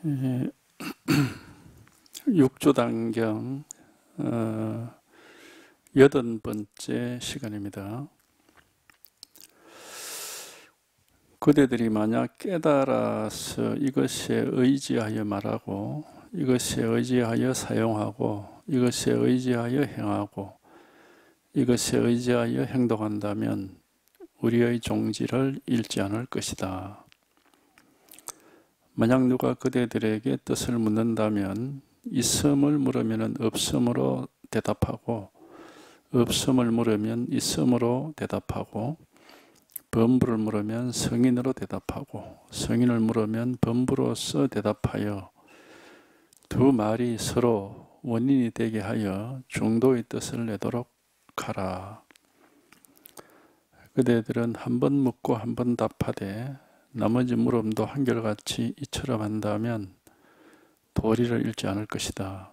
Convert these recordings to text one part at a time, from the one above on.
예, 육조단경 80번째 시간입니다. 그대들이 만약 깨달아서 이것에 의지하여 말하고, 이것에 의지하여 사용하고, 이것에 의지하여 행하고, 이것에 의지하여 행동한다면 우리의 종지를 잃지 않을 것이다. 만약 누가 그대들에게 뜻을 묻는다면 있음을 물으면 없음으로 대답하고, 없음을 물으면 있음으로 대답하고, 범부를 물으면 성인으로 대답하고, 성인을 물으면 범부로서 대답하여 두 말이 서로 원인이 되게 하여 중도의 뜻을 내도록 하라. 그대들은 한 번 묻고 한 번 답하되 나머지 물음도 한결같이 이처럼 한다면 도리를 잃지 않을 것이다.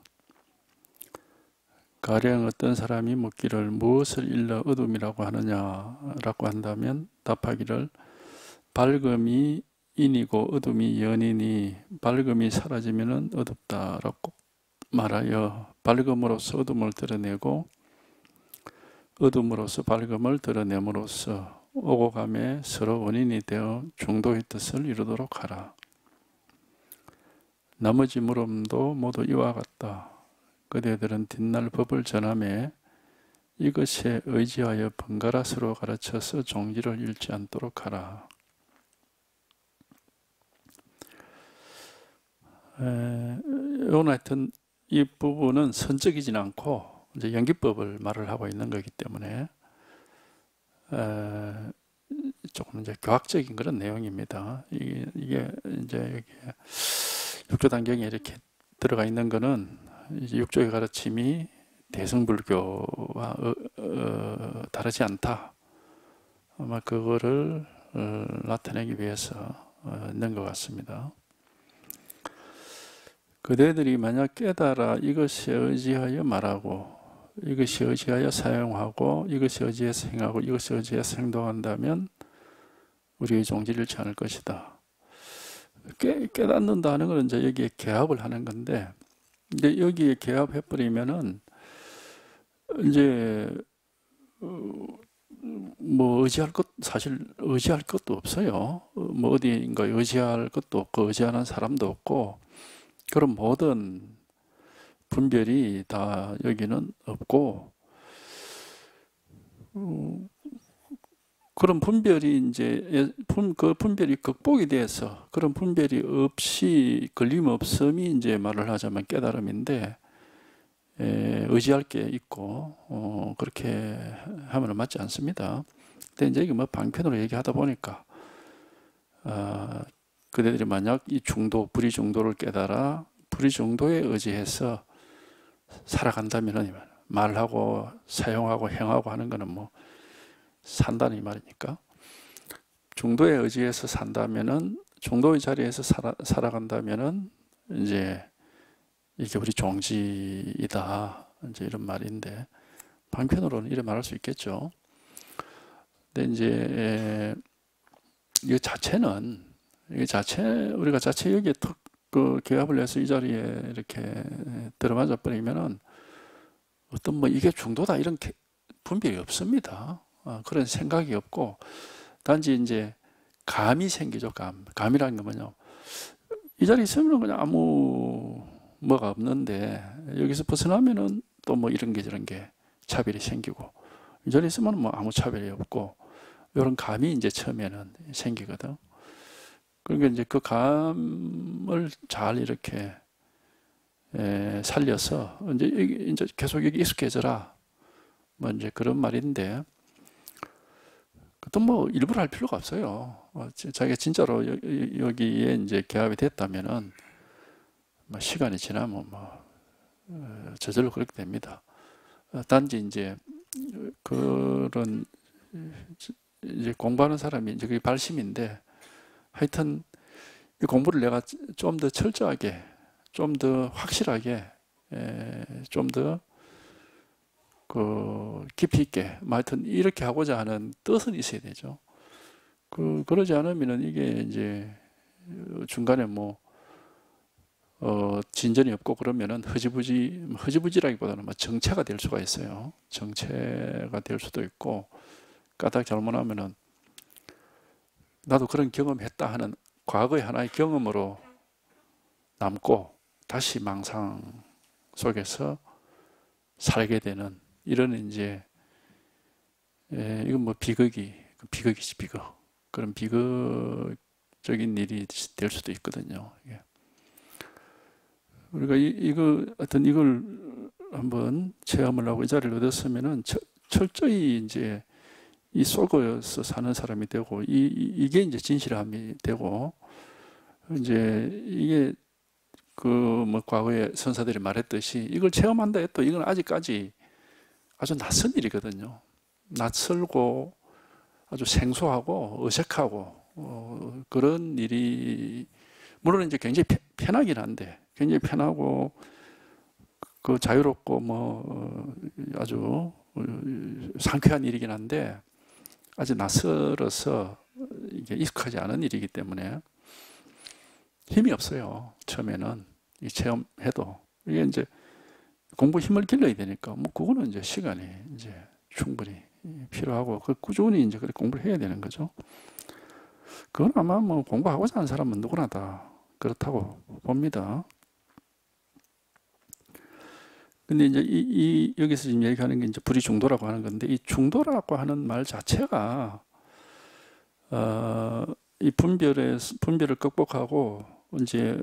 가령 어떤 사람이 묻기를 무엇을 일러 어둠이라고 하느냐라고 한다면 답하기를 밝음이 인이고 어둠이 연이니 밝음이 사라지면 어둡다라고 말하여 밝음으로써 어둠을 드러내고 어둠으로써 밝음을 드러냄으로써 오고 감에 서로 원인이 되어 중도의 뜻을 이루도록 하라. 나머지 물음도 모두 이와 같다. 그대들은 뒷날 법을 전함에 이것에 의지하여 번갈아 서로 가르쳐서 종지를 잃지 않도록 하라. 오늘 하여튼 이 부분은 선적이진 않고 이제 연기법을 말을 하고 있는 거기 때문에 조금 이제 교학적인 그런 내용입니다. 이게 이제 여기 육조단경에 이렇게 들어가 있는 거는 이제 육조의 가르침이 대승불교와 다르지 않다. 아마 그거를 나타내기 위해서 넣은 것 같습니다. 그대들이 만약 깨달아 이것에 의지하여 말하고 이것이 의지하여 사용하고 이것이 의지해서 행하고 이것이 의지해서 행동한다면 우리의 종지를 잃지 않을 것이다. 깨닫는다는 건 이제 여기에 개합을 하는 건데, 근데 여기에 개합해버리면은 이제 뭐 사실 의지할 것도 없어요. 뭐 어디인가 의지할 것도 없고 의지하는 사람도 없고 그런 모든 분별이 다 여기는 없고, 그런 분별이 이제 그 분별이 극복이 돼서 그런 분별이 없이 걸림없음이 이제 말을 하자면 깨달음인데, 의지할 게 있고 그렇게 하면 맞지 않습니다. 근데 이제 이게 뭐 방편으로 얘기하다 보니까 그대들이 만약 이 중도 불의 중도를 깨달아 불의 중도에 의지해서 살아간다면 말하고 사용하고 행하고 하는 거는 뭐 산다는 이 말이니까, 중도에 의지해서 산다면은 중도의 자리에서 살아간다면은 이제 이게 우리 종지이다, 이제 이런 말인데 방편으로는 이렇게 말할 수 있겠죠. 근데 이제 이 자체는 우리가 자체 여기에 턱 그 개합을 해서 이 자리에 이렇게 들어맞아 버리면은 어떤 뭐 이게 중도다 이런 분별이 없습니다. 그런 생각이 없고 단지 이제 감이 생기죠. 감이라는 건 뭐냐, 이 자리에 있으면 그냥 아무 뭐가 없는데 여기서 벗어나면은 또 뭐 이런 게 저런 게 차별이 생기고, 이 자리에 있으면 뭐 아무 차별이 없고 이런 감이 이제 처음에는 생기거든. 그러니까 이제 그 감을 잘 이렇게 살려서 이제 계속 여기 익숙해져라, 뭐 이제 그런 말인데, 또 뭐 일부러 할 필요가 없어요. 자기가 진짜로 여기에 이제 개합이 됐다면은 뭐 시간이 지나면 뭐 저절로 그렇게 됩니다. 단지 이제 그런 이제 공부하는 사람이 이제 그게 발심인데, 하여튼 이 공부를 내가 좀 더 철저하게, 좀 더 확실하게, 좀 더 그 깊이 있게, 하여튼 이렇게 하고자 하는 뜻은 있어야 되죠. 그러지 않으면은 이게 이제 중간에 뭐 진전이 없고 그러면은 허지부지라기보다는 뭐 정체가 될 수가 있어요. 정체가 될 수도 있고, 까딱 잘못하면은 나도 그런 경험했다 하는 과거의 하나의 경험으로 남고 다시 망상 속에서 살게 되는 이런 이제 이건 뭐 비극이지 비극. 그런 비극적인 일이 될 수도 있거든요. 우리가 이걸 한번 체험을 하고 이 자리를 얻었으면은 철저히 이제 이 속에서 사는 사람이 되고 이게 이제 진실함이 되고 이제 이게 뭐 과거에 선사들이 말했듯이 이걸 체험한다 해도 이건 아직까지 아주 낯선 일이거든요. 낯설고 아주 생소하고 어색하고 그런 일이 물론 이제 굉장히 편하긴 한데 굉장히 편하고 그 자유롭고 뭐 아주 상쾌한 일이긴 한데 아직 낯설어서 이게 익숙하지 않은 일이기 때문에 힘이 없어요. 처음에는 이 체험해도 이게 이제 공부 힘을 길러야 되니까 뭐 그거는 이제 시간이 이제 충분히 필요하고 그 꾸준히 이제 그렇게 공부를 해야 되는 거죠. 그건 아마 뭐 공부하고자 하는 사람은 누구나 다 그렇다고 봅니다. 근데 이제 여기서 지금 얘기하는 게 이제 불이 중도라고 하는 건데 이 중도라고 하는 말 자체가 이 분별을 극복하고 이제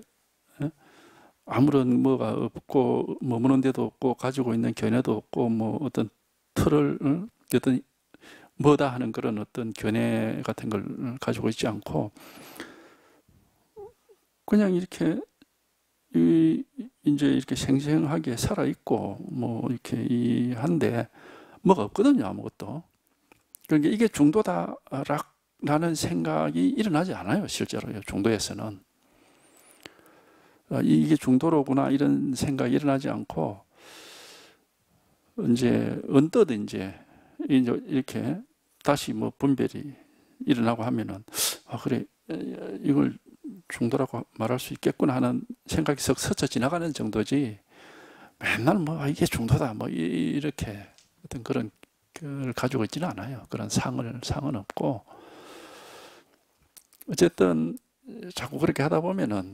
아무런 뭐가 없고 머무는 데도 없고 가지고 있는 견해도 없고 뭐 어떤 틀을 어떤 뭐다 하는 그런 어떤 견해 같은 걸 가지고 있지 않고 그냥 이렇게 이제 이렇게 생생하게 살아 있고 뭐 이렇게 한데 뭐가 없거든요. 아무것도. 그러니까 이게 중도다라는 생각이 일어나지 않아요. 실제로요. 중도에서는 이게 중도로구나 이런 생각이 일어나지 않고 이제 언뜻 이제 이렇게 다시 뭐 분별이 일어나고 하면은 그래 이걸 중도라고 말할 수 있겠구나 하는 생각이 썩 스쳐 지나가는 정도지 맨날 뭐 이게 중도다 뭐 이렇게 어떤 그런 걸 가지고 있지는 않아요. 그런 상은 없고 어쨌든 자꾸 그렇게 하다 보면은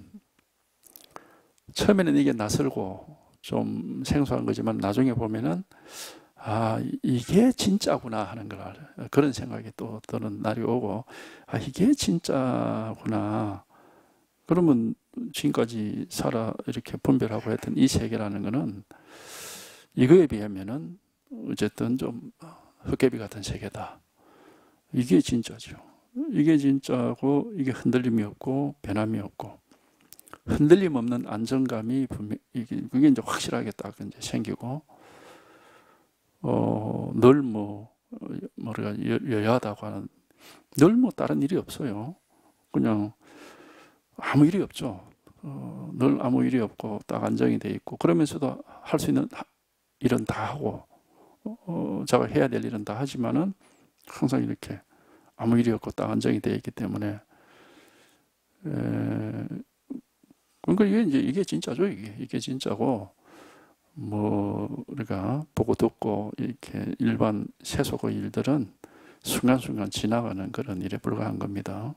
처음에는 이게 낯설고 좀 생소한 거지만 나중에 보면은 이게 진짜구나 하는 걸 알아요. 그런 생각이 또 드는 날이 오고 이게 진짜구나. 그러면 지금까지 이렇게 분별하고 했던 이 세계라는 거는 이거에 비하면은 어쨌든 좀 헛개비 같은 세계다. 이게 진짜죠. 이게 진짜고 이게 흔들림이 없고 변함이 없고 흔들림 없는 안정감이 그게 이제 확실하게 딱 이제 생기고 늘 뭐가 여야하다고 하는 늘 뭐 다른 일이 없어요. 그냥 아무 일이 없죠. 늘 아무 일이 없고 딱 안정이 돼 있고 그러면서도 할 수 있는 일은 다 하고 자가 해야 될 일은 다 하지만은 항상 이렇게 아무 일이 없고 딱 안정이 돼 있기 때문에 그러니까 이게 진짜죠. 이게 진짜고 뭐 우리가 보고 듣고 이렇게 일반 세속의 일들은 순간순간 지나가는 그런 일에 불과한 겁니다.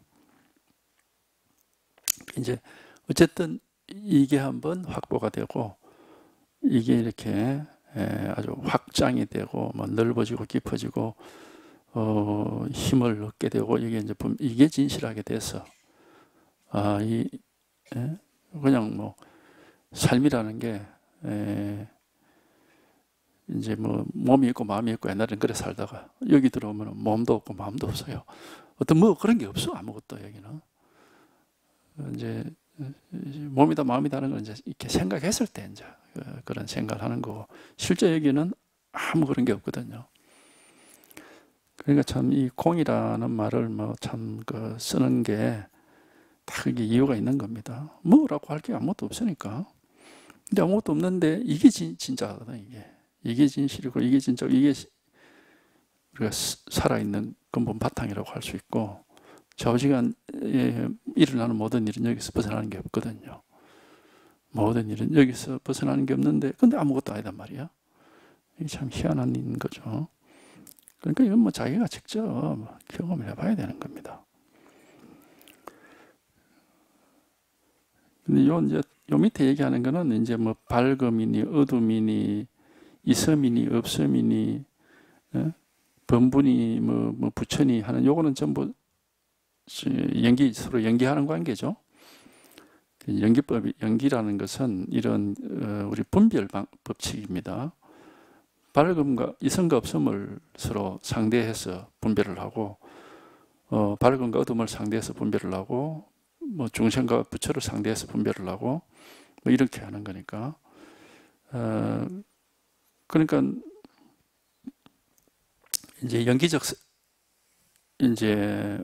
이제 어쨌든 이게 한번 확보가 되고 이게 이렇게 아주 확장이 되고 뭐 넓어지고 깊어지고 힘을 얻게 되고 이게 진실하게 돼서 그냥 뭐 삶이라는 게 이제 뭐 몸이 있고 마음이 있고 옛날에는 그래 살다가 여기 들어오면 몸도 없고 마음도 없어요. 어떤 뭐 그런 게 없어 아무것도 여기는. 이제 몸이다 마음이다는 걸 이제 이렇게 생각했을 때 이제 그런 생각을 하는 거고 실제 여기는 아무 그런 게 없거든요. 그러니까 참 이 공이라는 말을 뭐 참 쓰는 게 다 이게 이유가 있는 겁니다. 뭐라고 할 게 아무것도 없으니까. 근데 아무것도 없는데 이게 진짜거든 이게 진실이고 이게 진짜고 이게 우리가 살아있는 근본 바탕이라고 할 수 있고 좌우지간에 일어나는 모든 일은 여기서 벗어나는 게 없거든요. 모든 일은 여기서 벗어나는 게 없는데 근데 아무것도 아니단 말이야. 이게 참 희한한 일인 거죠. 그러니까 이건 뭐 자기가 직접 경험을 해봐야 되는 겁니다. 근데 요 밑에 얘기하는 거는 이제 뭐 밝음이니 어둠이니 있음이니 없음이니 번분이 뭐 부처니 하는 요거는 전부 서로 연기하는 관계죠. 연기라는 것은 이런 우리 분별 법칙입니다. 밝음과 이성과 없음을 서로 상대해서 분별을 하고 밝음과 어둠을 상대해서 분별을 하고 뭐 중생과 부처를 상대해서 분별을 하고 뭐 이렇게 하는 거니까 그러니까 이제 연기적 이제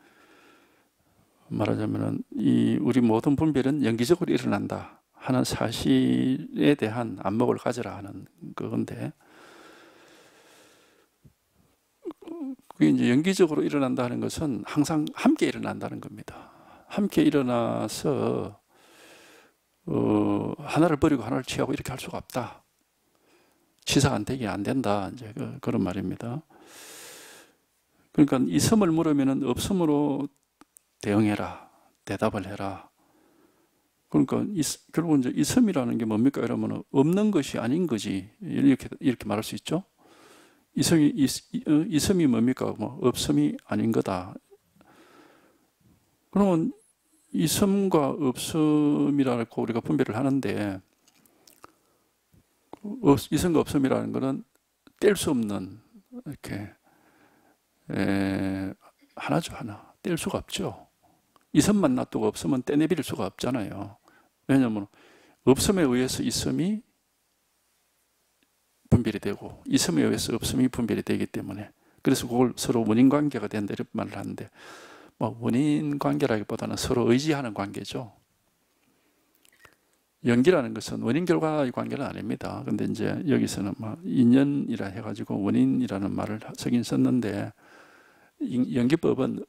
말하자면은 우리 모든 분별은 연기적으로 일어난다 하는 사실에 대한 안목을 가져라 하는 그건데 그게 이제 연기적으로 일어난다 하는 것은 항상 함께 일어난다는 겁니다. 함께 일어나서 하나를 버리고 하나를 취하고 이렇게 할 수가 없다. 치사간택이 안 된다. 이제 그런 말입니다. 그러니까 있음을 물으면은 없음으로 대응해라. 대답을 해라. 그러니까 결국 이제 있음이라는 게 뭡니까? 이러면 없는 것이 아닌 거지. 이렇게 말할 수 있죠. 있음이 뭡니까? 뭐 없음이 아닌 거다. 그러면 있음과 없음이라고 우리가 분별을 하는데 있음과 없음이라는 것은 뗄 수 없는 이렇게 하나죠, 하나. 뗄 수가 없죠. 있음만 놔두고 없음은 떼내버릴 수가 없잖아요. 왜냐하면 없음에 의해서 있음이 분별이 되고 있음에 의해서 없음이 분별이 되기 때문에 그래서 그걸 서로 원인관계가 된다 이런 말을 하는데 뭐 원인관계라기보다는 서로 의지하는 관계죠. 연기라는 것은 원인결과의 관계는 아닙니다. 근데 이제 여기서는 뭐 인연이라 해가지고 원인이라는 말을 쓰긴 썼는데 연기법은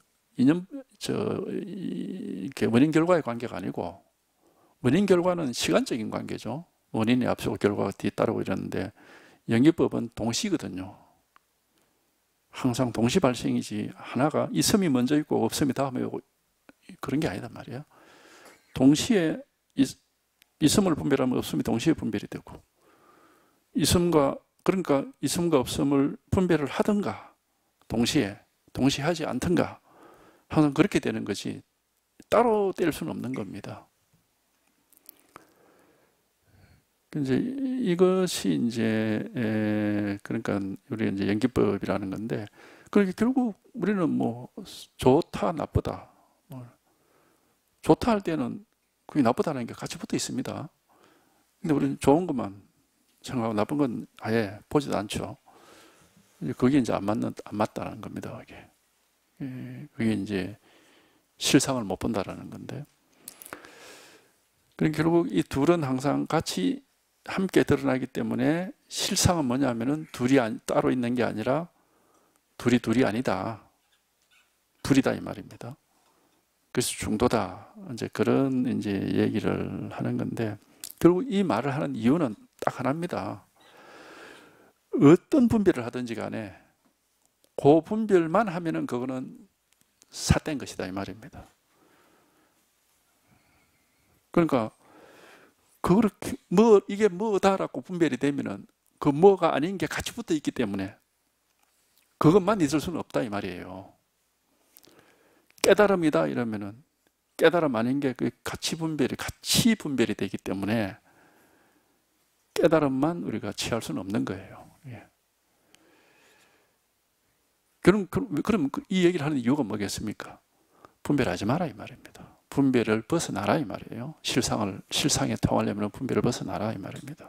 이렇게 원인결과의 관계가 아니고 원인결과는 시간적인 관계죠. 원인이 앞서고 결과가 뒤따르고 이러는데 연기법은 동시거든요. 항상 동시 발생이지 하나가 있음이 먼저 있고 없음이 다음에 오고 그런 게 아니단 말이에요. 동시에 있음을 분별하면 없음이 동시에 분별이 되고 그러니까 있음과 없음을 분별을 하든가 동시에 하지 않든가 항상 그렇게 되는 거지 따로 뗄 수는 없는 겁니다. 이제 이것이 이제 그러니까 우리 이제 연기법이라는 건데 그렇게 결국 우리는 뭐 좋다 나쁘다 좋다 할 때는 그게 나쁘다는 게 같이 붙어 있습니다. 근데 우리는 좋은 것만 생각하고 나쁜 건 아예 보지도 않죠. 그게 이제 안 맞다는 겁니다. 그게 이제 실상을 못 본다라는 건데. 그러니까 결국 이 둘은 항상 같이 함께 드러나기 때문에 실상은 뭐냐면은 둘이 따로 있는 게 아니라 둘이 아니다. 불이다 이 말입니다. 그래서 중도다. 이제 그런 이제 얘기를 하는 건데 결국 이 말을 하는 이유는 딱 하나입니다. 어떤 분별을 하든지 간에 그 분별만 하면은 그거는 삿된 것이다 이 말입니다. 그러니까 그렇게 이게 뭐다라고 분별이 되면은 그 뭐가 아닌 게 같이 붙어 있기 때문에 그것만 있을 수는 없다 이 말이에요. 깨달음이다 이러면은 깨달음 아닌 게 같이 분별이 되기 때문에 깨달음만 우리가 취할 수는 없는 거예요. 예. 그럼 이 얘기를 하는 이유가 뭐겠습니까? 분별하지 마라 이 말입니다. 분별을 벗어나라 이 말이에요. 실상에 통하려면 분별을 벗어나라 이 말입니다.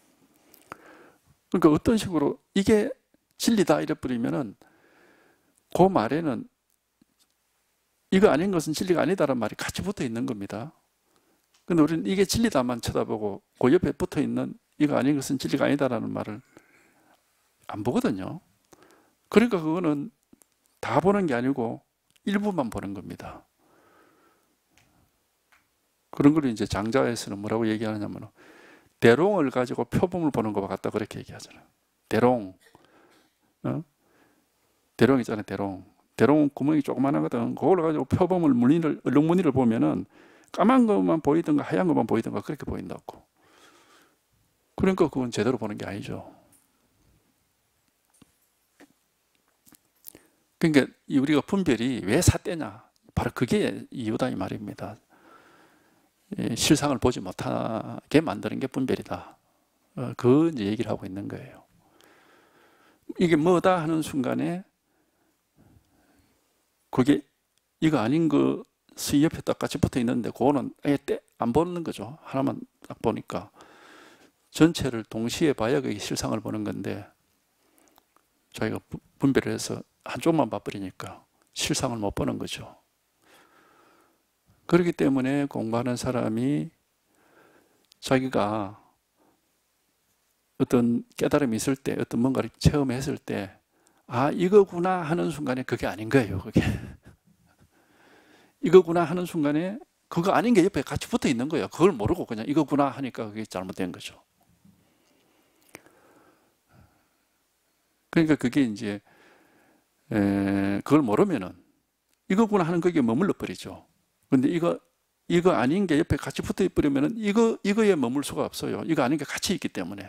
그러니까 어떤 식으로 이게 진리다 이래버리면은 그 말에는 이거 아닌 것은 진리가 아니다라는 말이 같이 붙어 있는 겁니다. 근데 우리는 이게 진리다만 쳐다보고 그 옆에 붙어 있는 이거 아닌 것은 진리가 아니다라는 말을 안 보거든요. 그러니까 그거는 다 보는 게 아니고 일부만 보는 겁니다. 그런 걸 이제 장자에서는 뭐라고 얘기하느냐면 대롱을 가지고 표범을 보는 것과 같다 그렇게 얘기하잖아요. 대롱, 어? 대롱 있잖아요. 대롱 구멍이 조그만하거든. 그걸 가지고 표범을 얼룩무늬를 보면은 까만 것만 보이든가 하얀 것만 보이든가 그렇게 보인다고. 그러니까 그건 제대로 보는 게 아니죠. 그러니까 우리가 분별이 왜 삿대냐? 바로 그게 이유다 이 말입니다. 실상을 보지 못하게 만드는 게 분별이다. 그 이제 얘기를 하고 있는 거예요. 이게 뭐다 하는 순간에 그게 이거 아닌 것이 옆에 딱 같이 붙어 있는데 그거는 안 보는 거죠. 하나만 딱 보니까 전체를 동시에 봐야 그게 실상을 보는 건데 저희가 분별을 해서 한쪽만 봐버리니까 실상을 못 보는 거죠. 그렇기 때문에 공부하는 사람이 자기가 어떤 깨달음이 있을 때, 어떤 뭔가를 체험했을 때, 아, 이거구나 하는 순간에 그게 아닌 거예요, 그게. 이거구나 하는 순간에 그거 아닌 게 옆에 같이 붙어 있는 거예요. 그걸 모르고 그냥 이거구나 하니까 그게 잘못된 거죠. 그러니까 그게 이제, 그걸 모르면은 이거구나 하는 거기에 머물러 버리죠. 근데 이거 아닌 게 옆에 같이 붙어 버리면은 이거에 머물 수가 없어요. 이거 아닌 게 같이 있기 때문에.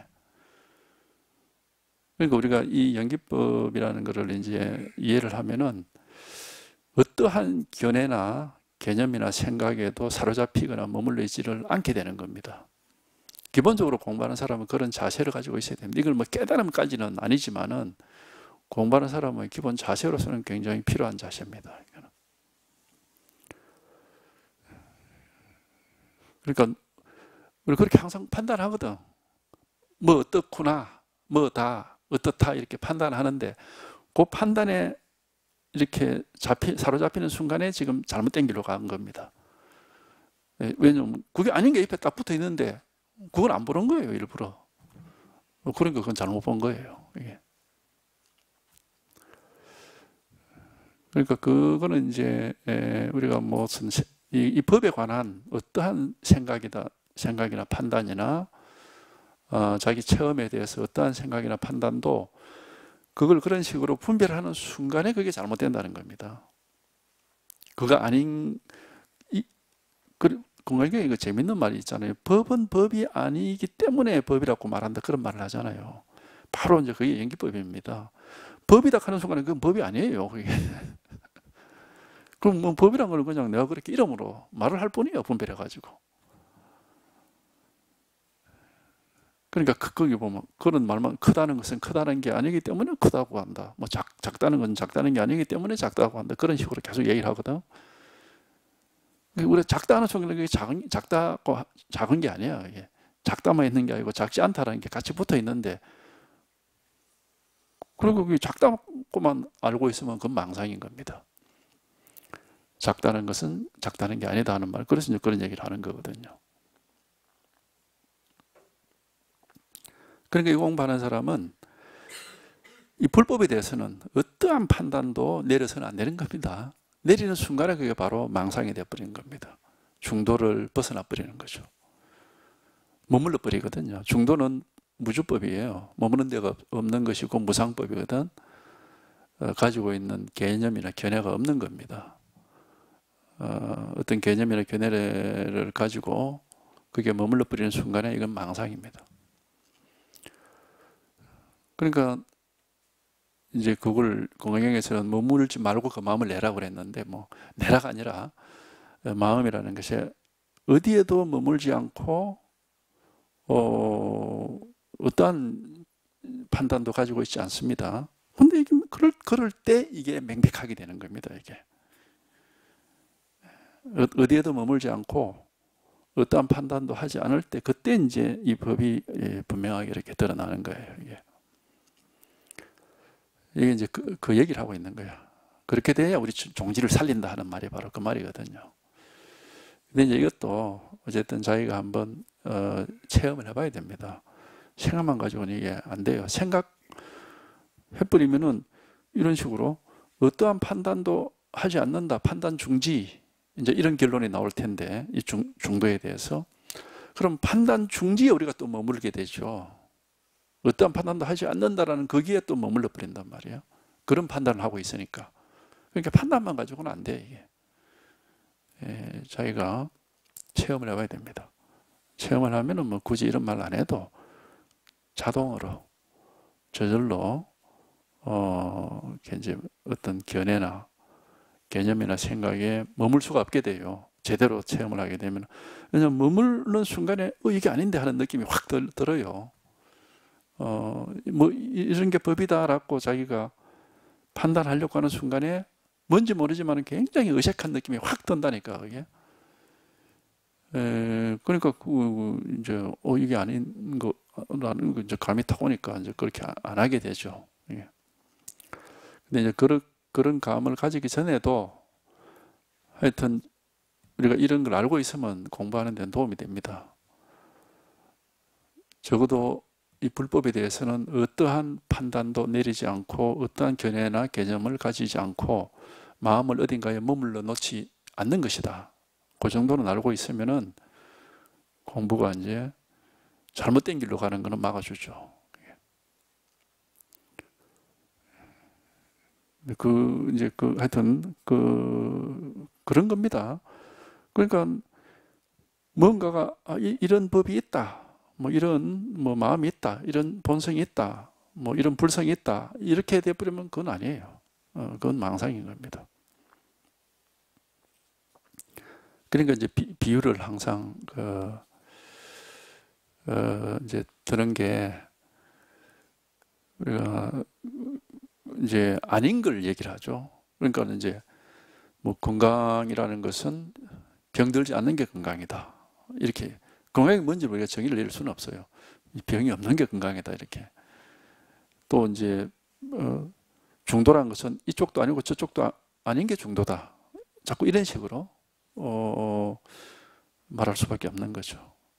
그러니까 우리가 이 연기법이라는 것을 이제 이해를 하면은 어떠한 견해나 개념이나 생각에도 사로잡히거나 머물러 있지를 않게 되는 겁니다. 기본적으로 공부하는 사람은 그런 자세를 가지고 있어야 됩니다. 이걸 뭐 깨달음까지는 아니지만은 공부하는 사람은 기본 자세로서는 굉장히 필요한 자세입니다. 그러니까 우리 그렇게 항상 판단하거든. 뭐 어떻구나, 뭐다, 어떻다 이렇게 판단하는데 그 판단에 이렇게 사로잡히는 순간에 지금 잘못된 길로 간 겁니다. 왜냐면 그게 아닌 게 옆에 딱 붙어 있는데 그건 안 보는 거예요, 일부러. 그러니까 그건 잘못 본 거예요. 이게. 그러니까 그거는 이제 우리가 무슨 이 법에 관한 어떠한 생각이나 판단이나 자기 체험에 대해서 어떠한 생각이나 판단도 그걸 그런 식으로 분별하는 순간에 그게 잘못된다는 겁니다. 그거 아닌 건강에 이거 재밌는 말이 있잖아요. 법은 법이 아니기 때문에 법이라고 말한다 그런 말을 하잖아요. 바로 이제 그게 연기법입니다. 법이다 하는 순간에 그건 법이 아니에요. 그게. 그럼 뭐 법이란 걸 그냥 내가 그렇게 이름으로 말을 할 뿐이에요. 분별해가지고. 그러니까 거기 보면 그런 말만 크다는 것은 크다는 게 아니기 때문에 크다고 한다. 뭐 작다는 건 작다는 게 아니기 때문에 작다고 한다. 그런 식으로 계속 얘기를 하거든. 우리가 작다는 순간에 그게 작다고 작은 게 아니야. 이게. 작다만 있는 게 아니고 작지 않다라는 게 같이 붙어 있는데 그리고 그게 작다고만 알고 있으면 그건 망상인 겁니다. 작다는 것은 작다는 게 아니다 하는 말. 그래서 이제 그런 얘기를 하는 거거든요. 그러니까 이 공부하는 사람은 이 불법에 대해서는 어떠한 판단도 내려서는 안 되는 겁니다. 내리는 순간에 그게 바로 망상이 되어버리는 겁니다. 중도를 벗어나 버리는 거죠. 머물러 버리거든요. 중도는 무주법이에요. 머무는 데가 없는 것이고 무상법이거든. 가지고 있는 개념이나 견해가 없는 겁니다. 어떤 개념이나 견해를 가지고 그게 머물러 버리는 순간에 이건 망상입니다. 그러니까 이제 그걸 공경에서는 머물지 말고 그 마음을 내라고 그랬는데 뭐 내라가 아니라 마음이라는 것이 어디에도 머물지 않고 어떠한 판단도 가지고 있지 않습니다. 근데 이게 그럴 때 이게 명백하게 되는 겁니다. 이게 어디에도 머물지 않고 어떠한 판단도 하지 않을 때 그때 이제 이 법이 분명하게 이렇게 드러나는 거예요. 이게 이제 그 얘기를 하고 있는 거야. 그렇게 돼야 우리 종지를 살린다 하는 말이 바로 그 말이거든요. 근데 이제 이것도 어쨌든 자기가 한번 체험을 해봐야 됩니다. 생각만 가지고는 이게 안 돼요. 생각해버리면은 이런 식으로 어떠한 판단도 하지 않는다. 판단 중지. 이제 이런 결론이 나올 텐데, 이 중도에 대해서. 그럼 판단 중지에 우리가 또 머물게 되죠. 어떠한 판단도 하지 않는다라는 거기에 또 머물러 버린단 말이에요. 그런 판단을 하고 있으니까. 그러니까 판단만 가지고는 안 돼, 이게. 자기가 체험을 해봐야 됩니다. 체험을 하면은 뭐 굳이 이런 말 안 해도 자동으로 저절로 이제 어떤 견해나 개념이나 생각에 머물 수가 없게 돼요. 제대로 체험을 하게 되면. 왜냐하면 머무는 순간에 이게 아닌데 하는 느낌이 확 들어요. 뭐 이런 게 법이다라고 자기가 판단하려고 하는 순간에 뭔지 모르지만 굉장히 어색한 느낌이 확 든다니까, 그게. 그러니까 이제 이게 아닌 거라는 거 이제 감이 탁 오니까 이제 그렇게 안 하게 되죠. 예. 근데 이제 그런 감을 가지기 전에도 하여튼 우리가 이런 걸 알고 있으면 공부하는 데는 도움이 됩니다. 적어도 이 불법에 대해서는 어떠한 판단도 내리지 않고 어떠한 견해나 개념을 가지지 않고 마음을 어딘가에 머물러 놓지 않는 것이다. 그 정도는 알고 있으면은 공부가 이제 잘못된 길로 가는 것은 막아주죠. 하여튼 그런 겁니다. 그러니까 뭔가가 이런 법이 있다, 뭐 이런 뭐 마음이 있다, 이런 본성이 있다, 뭐 이런 불성이 있다, 이렇게 돼버리면 그건 아니에요. 그건 망상인 겁니다. 그러니까 이제 비유를 항상 이제 드는 게 우리가 이제 아닌 걸 얘기를 하죠. 그러니까 이제 뭐 건강이라는 것은 병들지 않는 게 건강이다. 이렇게 건강이 뭔지 우리가 정의를 내릴 수는 없어요. 병이 없는 게 건강이다, 이렇게. 또 이제 중도라는 것은 이쪽도 아니고 저쪽도 아닌 게 중도다. 자꾸 이런 식으로 말할 수밖에 없는 거죠.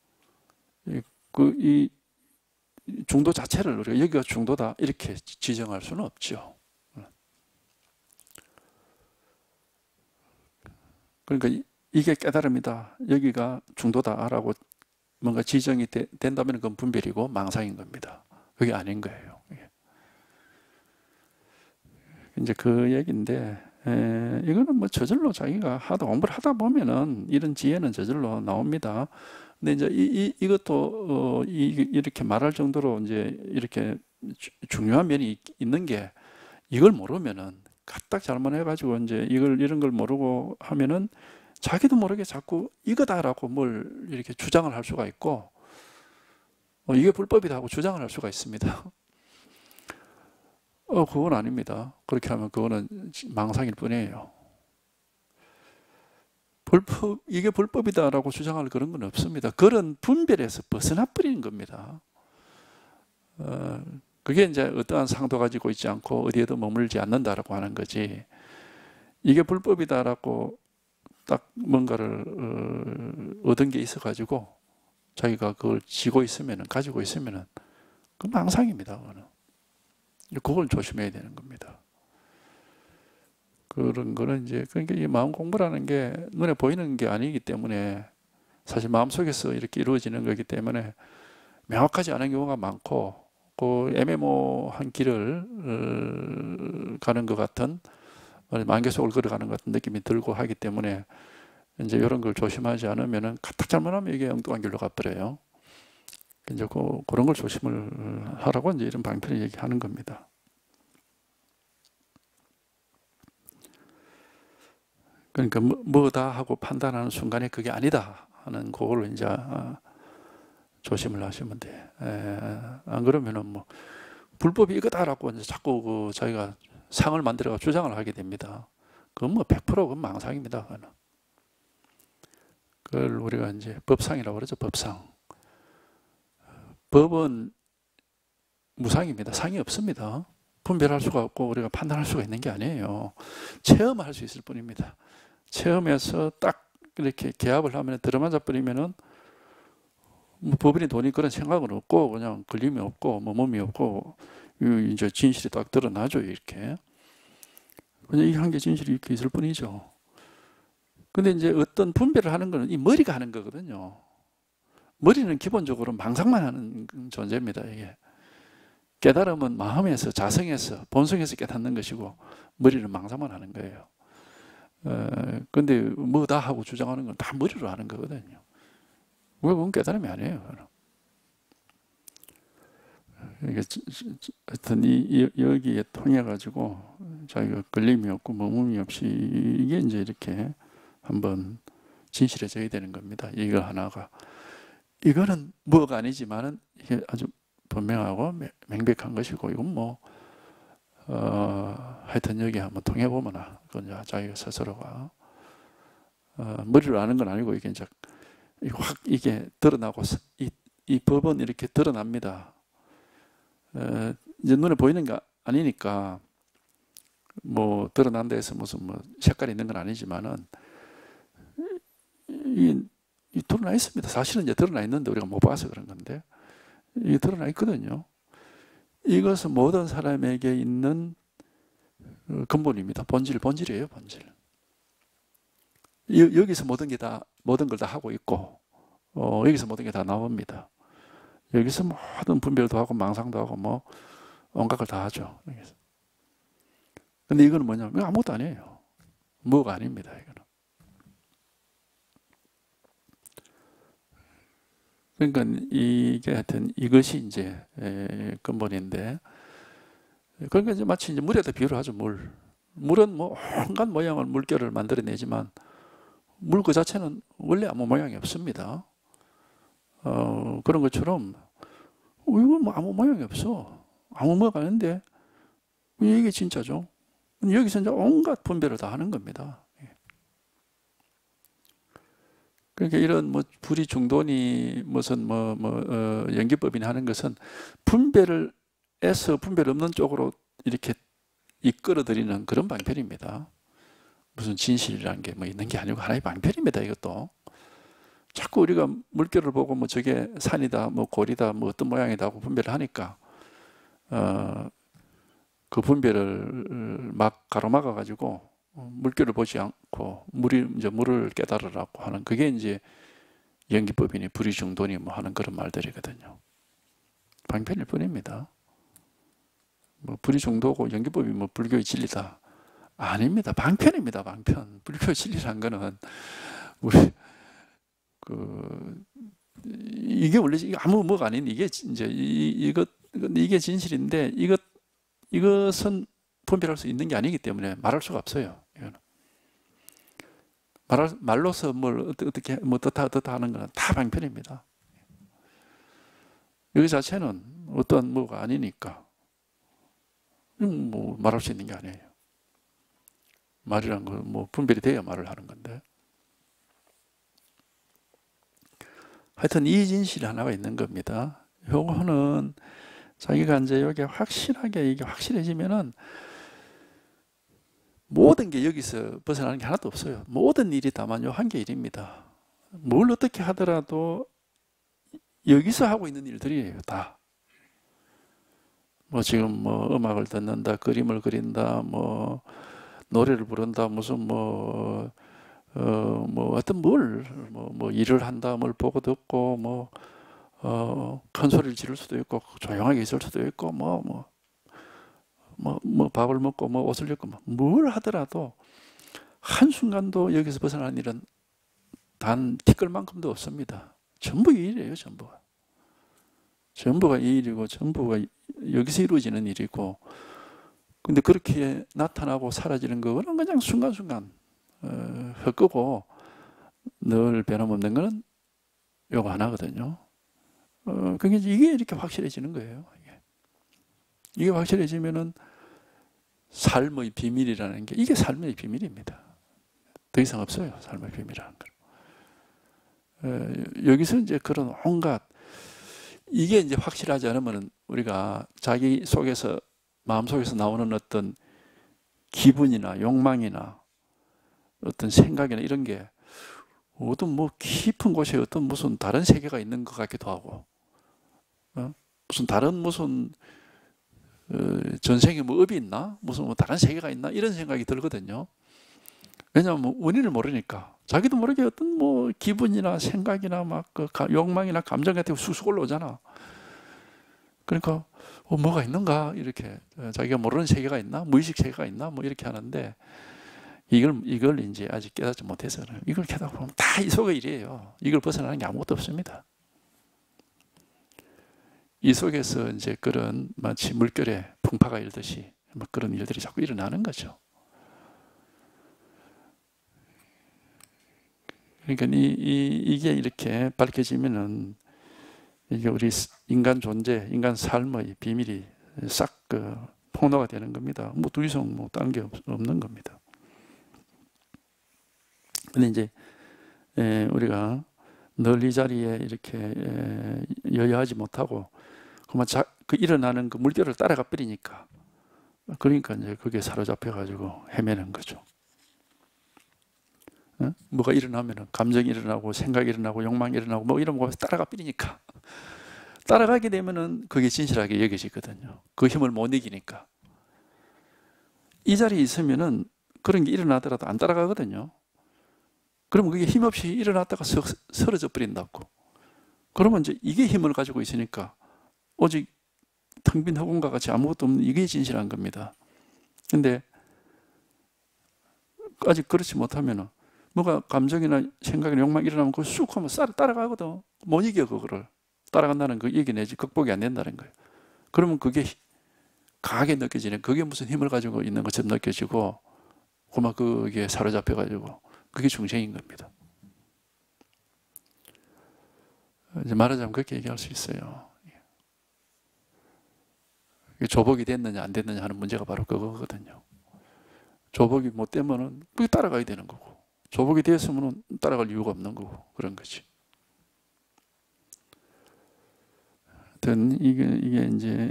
이 중도 자체를 우리가 여기가 중도다 이렇게 지정할 수는 없죠. 그러니까 이게 깨달음이다, 여기가 중도다라고 뭔가 지정이 된다면 그건 분별이고 망상인 겁니다. 그게 아닌 거예요. 이제 그 얘기인데, 이거는 뭐 저절로 자기가 공부를 하다 보면은 이런 지혜는 저절로 나옵니다. 근데 이제 이것도 이렇게 말할 정도로 이제 이렇게 중요한 면이 있는 게, 이걸 모르면은 까딱 잘못해가지고 이제 이런 걸 모르고 하면은 자기도 모르게 자꾸 이거다라고 뭘 이렇게 주장을 할 수가 있고, 이게 불법이다 하고 주장을 할 수가 있습니다. 그건 아닙니다. 그렇게 하면 그거는 망상일 뿐이에요. 이게 불법이다라고 주장할 그런 건 없습니다. 그런 분별에서 벗어나 버리는 겁니다. 그게 이제 어떠한 상도 가지고 있지 않고 어디에도 머물지 않는다라고 하는 거지, 이게 불법이다라고 딱 뭔가를 얻은 게 있어가지고 자기가 그걸 가지고 있으면은 그 망상입니다. 그걸 조심해야 되는 겁니다. 그런 거는 이제, 그러니까 이 마음 공부라는 게 눈에 보이는 게 아니기 때문에, 사실 마음속에서 이렇게 이루어지는 거기 때문에 명확하지 않은 경우가 많고, 그 애매모호한 길을 가는 것 같은, 만개 속을 걸어가는 것 같은 느낌이 들고 하기 때문에 이제 이런 걸 조심하지 않으면은 가딱 잘못하면 이게 엉뚱한 길로 가버려요. 이제 그런 걸 조심을 하라고 이제 이런 방편을 얘기하는 겁니다. 그러니까 뭐다 하고 판단하는 순간에 그게 아니다 하는 그걸 이제 조심을 하시면 돼. 안 그러면은 뭐 불법이 이거다라고 이제 자꾸 자기가 상을 만들어가 주장을 하게 됩니다. 그건 뭐 100% 그건 망상입니다. 그거는. 그걸 우리가 이제 법상이라고 그러죠. 법상. 법은 무상입니다. 상이 없습니다. 분별할 수가 없고 우리가 판단할 수가 있는 게 아니에요. 체험할 수 있을 뿐입니다. 체험해서 딱 이렇게 개합을 하면 들어맞아 버리면은 뭐 법인이 돈이 그런 생각은 없고 그냥 걸림이 없고 뭐 몸이 없고 이제 진실이 딱 드러나죠. 이렇게 그냥 이 한 개 진실이 이렇게 있을 뿐이죠. 근데 이제 어떤 분별을 하는 거는 이 머리가 하는 거거든요. 머리는 기본적으로 망상만 하는 존재입니다, 이게. 깨달음은 마음에서, 자성에서, 본성에서 깨닫는 것이고, 머리는 망상만 하는 거예요. 근데 뭐다 하고 주장하는 건 다 머리로 하는 거거든요. 왜 그건 깨달음이 아니에요. 이게 하여튼 여기에 통해 가지고 자기가 걸림이 없고 머금이 없이 이게 이제 이렇게 한번 진실해져야 되는 겁니다. 이거 하나가. 이거는 뭐가 아니지만은 이게 아주 분명하고 명백한 것이고, 이건 뭐 하여튼 여기 한번 통해 보면 그건 자기가 스스로가 머리로 아는 건 아니고 이게 이제 확 이게 드러나고 이 법은 이렇게 드러납니다. 이제 눈에 보이는 게 아니니까 뭐 드러난다 해서 무슨 뭐 색깔이 있는 건 아니지만은 이 드러나 있습니다. 사실은 이제 드러나 있는데 우리가 못 봐서 그런 건데 이게 드러나 있거든요. 이것은 모든 사람에게 있는 근본입니다. 본질이에요, 본질. 여기서 모든 걸 다 하고 있고, 여기서 모든 게 다 나옵니다. 여기서 모든 분별도 하고 망상도 하고 뭐 온갖 걸 다 하죠. 여기서. 근데 이거는 뭐냐면 아무것도 아니에요. 뭐가 아닙니다, 이거는. 그러니까 이게 하여튼 이것이 이제 근본인데, 그러니까 이제 마치 이제 물에다 비유를 하죠. 물은 뭐 온갖 모양을 물결을 만들어내지만 물 그 자체는 원래 아무 모양이 없습니다. 그런 것처럼 이건 뭐 아무 모양이 없어. 아무 뭐가 아닌데 이게 진짜죠. 여기서 이제 온갖 분별을 다 하는 겁니다. 그러니까 이런 뭐 불이 중도니 무슨 연기법이나 하는 것은 분별을 해서 분별 없는 쪽으로 이렇게 이끌어들이는 그런 방편입니다. 무슨 진실이라는 게 뭐 있는 게 아니고 하나의 방편입니다. 이것도 자꾸 우리가 물결을 보고 뭐 저게 산이다, 뭐 골이다, 뭐 어떤 모양이다 하고 분별을 하니까 그 분별을 막 가로막아 가지고 물결을 보지 않고 물을 깨달으라고 하는 그게 이제 연기법이니 불이중도니 뭐 하는 그런 말들이거든요. 방편일 뿐입니다. 뭐 불이중도고 연기법이 뭐 불교의 진리다. 아닙니다. 방편입니다. 방편. 불교의 진리란 거는 우리 이게 원래 아무 뭐가 아닌 이게 이제 이게 진실인데 이것은 분별할 수 있는 게 아니기 때문에 말할 수가 없어요. 이거는. 말로서 뭘 어떻게 뭐 어떻다 하는 거는 다 방편입니다. 여기 자체는 어떤 뭐가 아니니까 뭐 말할 수 있는 게 아니에요. 말이란 건 뭐 분별이 돼야 말을 하는 건데. 하여튼 이 진실이 하나가 있는 겁니다. 요거는 자기가 이제 여기 확실하게 이게 확실해지면은 모든 게 여기서 벗어나는 게 하나도 없어요. 모든 일이 다만 요 한 개 일입니다. 뭘 어떻게 하더라도 여기서 하고 있는 일들이에요, 다. 뭐 지금 뭐 음악을 듣는다, 그림을 그린다, 뭐 노래를 부른다, 무슨 뭐 어떤 뭐 일을 한다, 뭘 보고 듣고 큰 소리를 지를 수도 있고 조용하게 있을 수도 있고 밥을 먹고 옷을 입고 뭘 하더라도 한순간도 여기서 벗어나는 일은 단 티끌만큼도 없습니다. 전부 이 일이에요, 전부가. 전부가 이 일이고 전부가 여기서 이루어지는 일이고, 근데 그렇게 나타나고 사라지는 거는 그냥 순간순간 헛끄고 늘 변함없는 거는 요거 하나거든요. 그게 이게 이렇게 확실해지는 거예요. 이게 확실해지면은 삶의 비밀이라는 게 이게 삶의 비밀입니다. 더 이상 없어요, 삶의 비밀이라는 거. 여기서 이제 그런 온갖 이게 이제 확실하지 않으면 우리가 자기 속에서 마음 속에서 나오는 어떤 기분이나 욕망이나 어떤 생각이나 이런 게 어떤 뭐 깊은 곳에 어떤 무슨 다른 세계가 있는 것 같기도 하고, 무슨 다른 무슨 전생에 뭐 업이 있나? 무슨 뭐 다른 세계가 있나? 이런 생각이 들거든요. 왜냐하면 원인을 모르니까. 자기도 모르게 어떤 뭐 기분이나 생각이나 막 그 욕망이나 감정 같은 게 쑥쑥 올라오잖아. 그러니까 뭐가 있는가 이렇게 자기가 모르는 세계가 있나, 무의식 세계가 있나 뭐 이렇게 하는데 이걸 이제 아직 깨닫지 못해서 이걸 깨닫고 보면 다 이 속의 일이에요. 이걸 벗어나는 게 아무것도 없습니다. 이 속에서 이제 그런 마치 물결에 풍파가 일듯이 막 그런 일들이 자꾸 일어나는 거죠. 그러니까 이게 이렇게 밝혀지면은 이게 우리 인간 존재, 인간 삶의 비밀이 싹 폭로가 되는 겁니다. 뭐 더 이상 뭐 다른 게 없는 겁니다. 근데 이제 우리가 늘 이 자리에 이렇게 여여하지 못하고 그만 그 일어나는 그 물결을 따라가 버리니까 그러니까 이제 그게 사로잡혀 가지고 헤매는 거죠. 뭐가 일어나면은 감정이 일어나고 생각이 일어나고 욕망이 일어나고 뭐 이런 거 따라가 버리니까 따라가게 되면은 그게 진실하게 여겨지거든요. 그 힘을 못 이기니까. 이 자리에 있으면은 그런 게 일어나더라도 안 따라가거든요. 그러면 그게 힘없이 일어났다가 쓰러져 버린다고. 그러면 이제 이게 힘을 가지고 있으니까 오직 텅 빈 허공과 같이 아무것도 없는 이게 진실한 겁니다. 근데 아직 그렇지 못하면은 뭐가 감정이나 생각이나 욕망이 일어나면 그거 쑥 하면 따라가거든. 못 이겨 그거를. 따라간다는 거 이겨내지 극복이 안 된다는 거예요. 그러면 그게 강하게 느껴지네. 그게 무슨 힘을 가지고 있는 것처럼 느껴지고 그만 그게 사로잡혀가지고 그게 중생인 겁니다. 이제 말하자면 그렇게 얘기할 수 있어요. 조복이 됐느냐 안 됐느냐 하는 문제가 바로 그거거든요. 조복이 못 되면은 그게 따라가야 되는 거고 조복이 되었으면 따라갈 이유가 없는 거고 그런 거지. 하여튼 이게 이제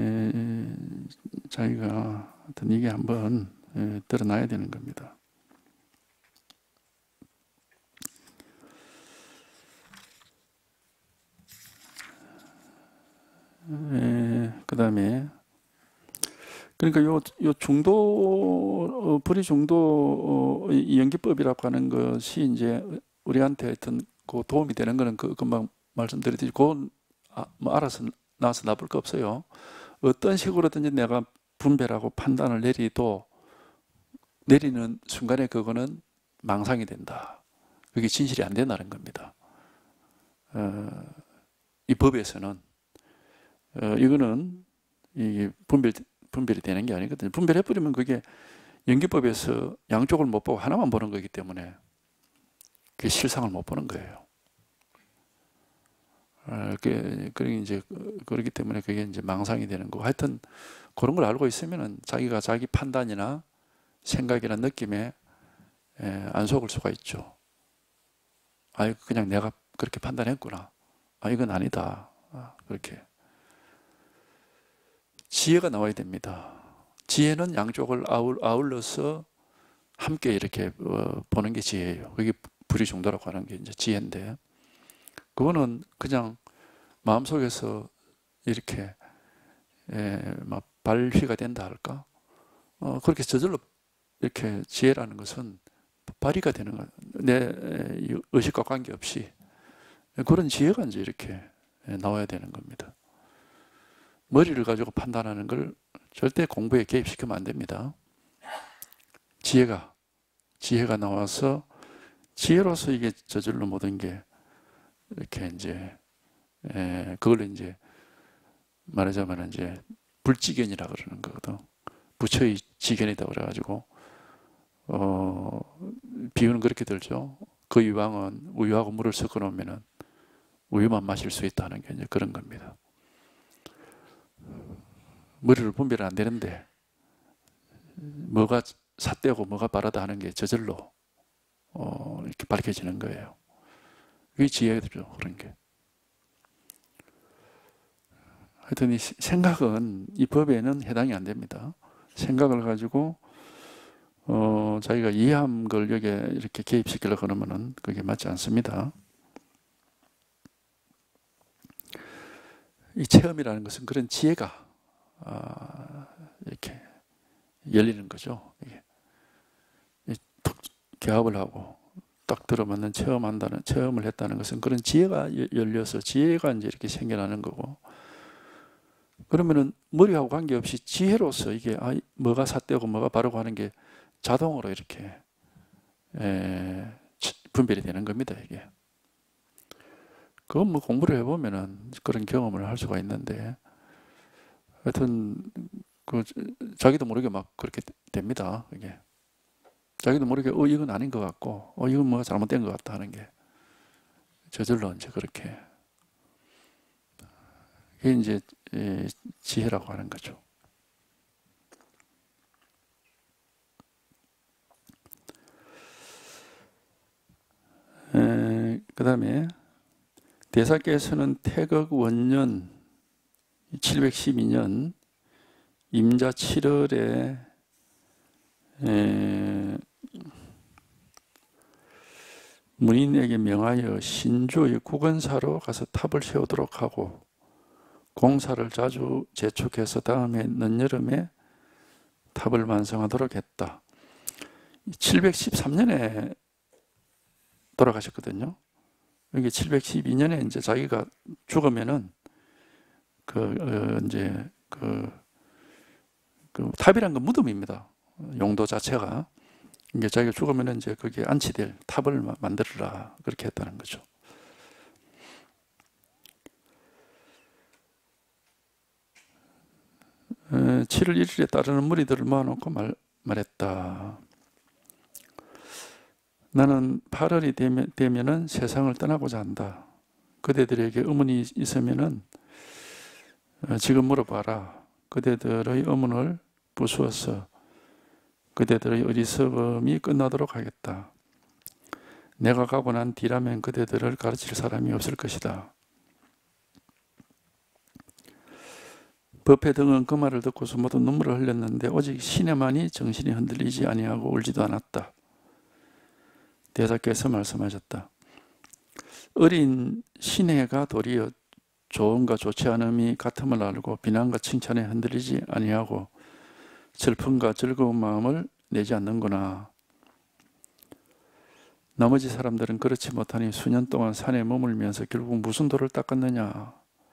자기가 하여튼 이게 한번 드러나야 되는 겁니다. 그 다음에 그러니까 요 중도 불의 중도 연기법이라고 하는 것이 이제 우리한테 하여튼 그 도움이 되는 거는 금방 말씀드렸듯이 그건 뭐 알아서 나와서 나쁠 거 없어요. 어떤 식으로든지 내가 분별하고 판단을 내리는 순간에 그거는 망상이 된다. 그게 진실이 안 된다는 겁니다. 이 법에서는 이거는 이게 분별이 되는 게 아니거든요. 분별해버리면 그게 연기법에서 양쪽을 못 보고 하나만 보는 거기 때문에 그게 실상을 못 보는 거예요. 그렇기 때문에 그게 이제 망상이 되는 거고 하여튼 그런 걸 알고 있으면은 자기가 자기 판단이나 생각이나 느낌에 안 속을 수가 있죠. 그냥 내가 그렇게 판단했구나. 이건 아니다. 그렇게. 지혜가 나와야 됩니다. 지혜는 양쪽을 아울러서 함께 이렇게 보는 게 지혜예요. 그게 불의중도라고 하는 게 이제 지혜인데, 그거는 그냥 마음속에서 이렇게 막 발휘가 된다 할까? 그렇게 저절로 이렇게 지혜라는 것은 발휘가 되는 거예요. 내 의식과 관계없이 그런 지혜가 이제 이렇게 나와야 되는 겁니다. 머리를 가지고 판단하는 걸 절대 공부에 개입시키면 안 됩니다. 지혜가 나와서 지혜로서 이게 저절로 모든 게 이렇게 이제 그걸 이제 말하자면 이제 불지견이라 그러는 거거든. 부처의 지견이다 그래가지고 비유는 그렇게 들죠. 그 유황은 우유하고 물을 섞어 놓으면은 우유만 마실 수 있다는 게 이제 그런 겁니다. 머리를 분별이 안 되는데 뭐가 삿되고 뭐가 바르다 하는 게 저절로 이렇게 밝혀지는 거예요. 그게 지혜죠, 그런 게. 하여튼 이 생각은 이 법에는 해당이 안 됩니다. 생각을 가지고 자기가 이해한 걸 여기에 이렇게 개입시키려고 그러면은 그게 맞지 않습니다. 이 체험이라는 것은 그런 지혜가 이렇게 열리는 거죠. 이게 툭 개합을 하고 딱 들어맞는 체험을 했다는 것은 그런 지혜가 열려서 지혜가 이제 이렇게 생겨나는 거고, 그러면은 머리하고 관계없이 지혜로서 이게 뭐가 삿되고 뭐가 바르고 하는 게 자동으로 이렇게 분별이 되는 겁니다, 이게. 그건 뭐 공부를 해보면은 그런 경험을 할 수가 있는데, 하여튼 자기도 모르게 막 그렇게 됩니다, 이게. 자기도 모르게 이건 아닌 것 같고 이건 뭐가 잘못된 것 같다 하는 게 저절로 이제 그렇게, 그게 이제 지혜라고 하는 거죠. 그 다음에 대사께서는 태극 원년 712년 임자 7월에 문인에게 명하여 신주의 국원사로 가서 탑을 세우도록 하고 공사를 자주 재촉해서 다음해 늦여름에 탑을 완성하도록 했다. 713년에 돌아가셨거든요. 이게 712년에 이제 자기가 죽으면은 이제 탑이란 건 무덤입니다. 용도 자체가. 이게 자기가 죽으면은 이제 거기에 안치될 탑을 만들어라, 그렇게 했다는 거죠. 에, 7월 1일에 따르는 무리들을 모아놓고 말했다. 나는 8월이 되면은 세상을 떠나고자 한다. 그대들에게 의문이 있으면은 지금 물어봐라. 그대들의 의문을 부수어서 그대들의 어리석음이 끝나도록 하겠다. 내가 가고 난 뒤라면 그대들을 가르칠 사람이 없을 것이다. 법회 등은 그 말을 듣고서 모두 눈물을 흘렸는데 오직 시내만이 정신이 흔들리지 아니하고 울지도 않았다. 대사께서 말씀하셨다. 어린 시내가 도리어 좋음과 좋지 않음이 같음을 알고 비난과 칭찬에 흔들리지 아니하고 슬픔과 즐거운 마음을 내지 않는구나. 나머지 사람들은 그렇지 못하니 수년 동안 산에 머물면서 결국 무슨 돌을 닦았느냐.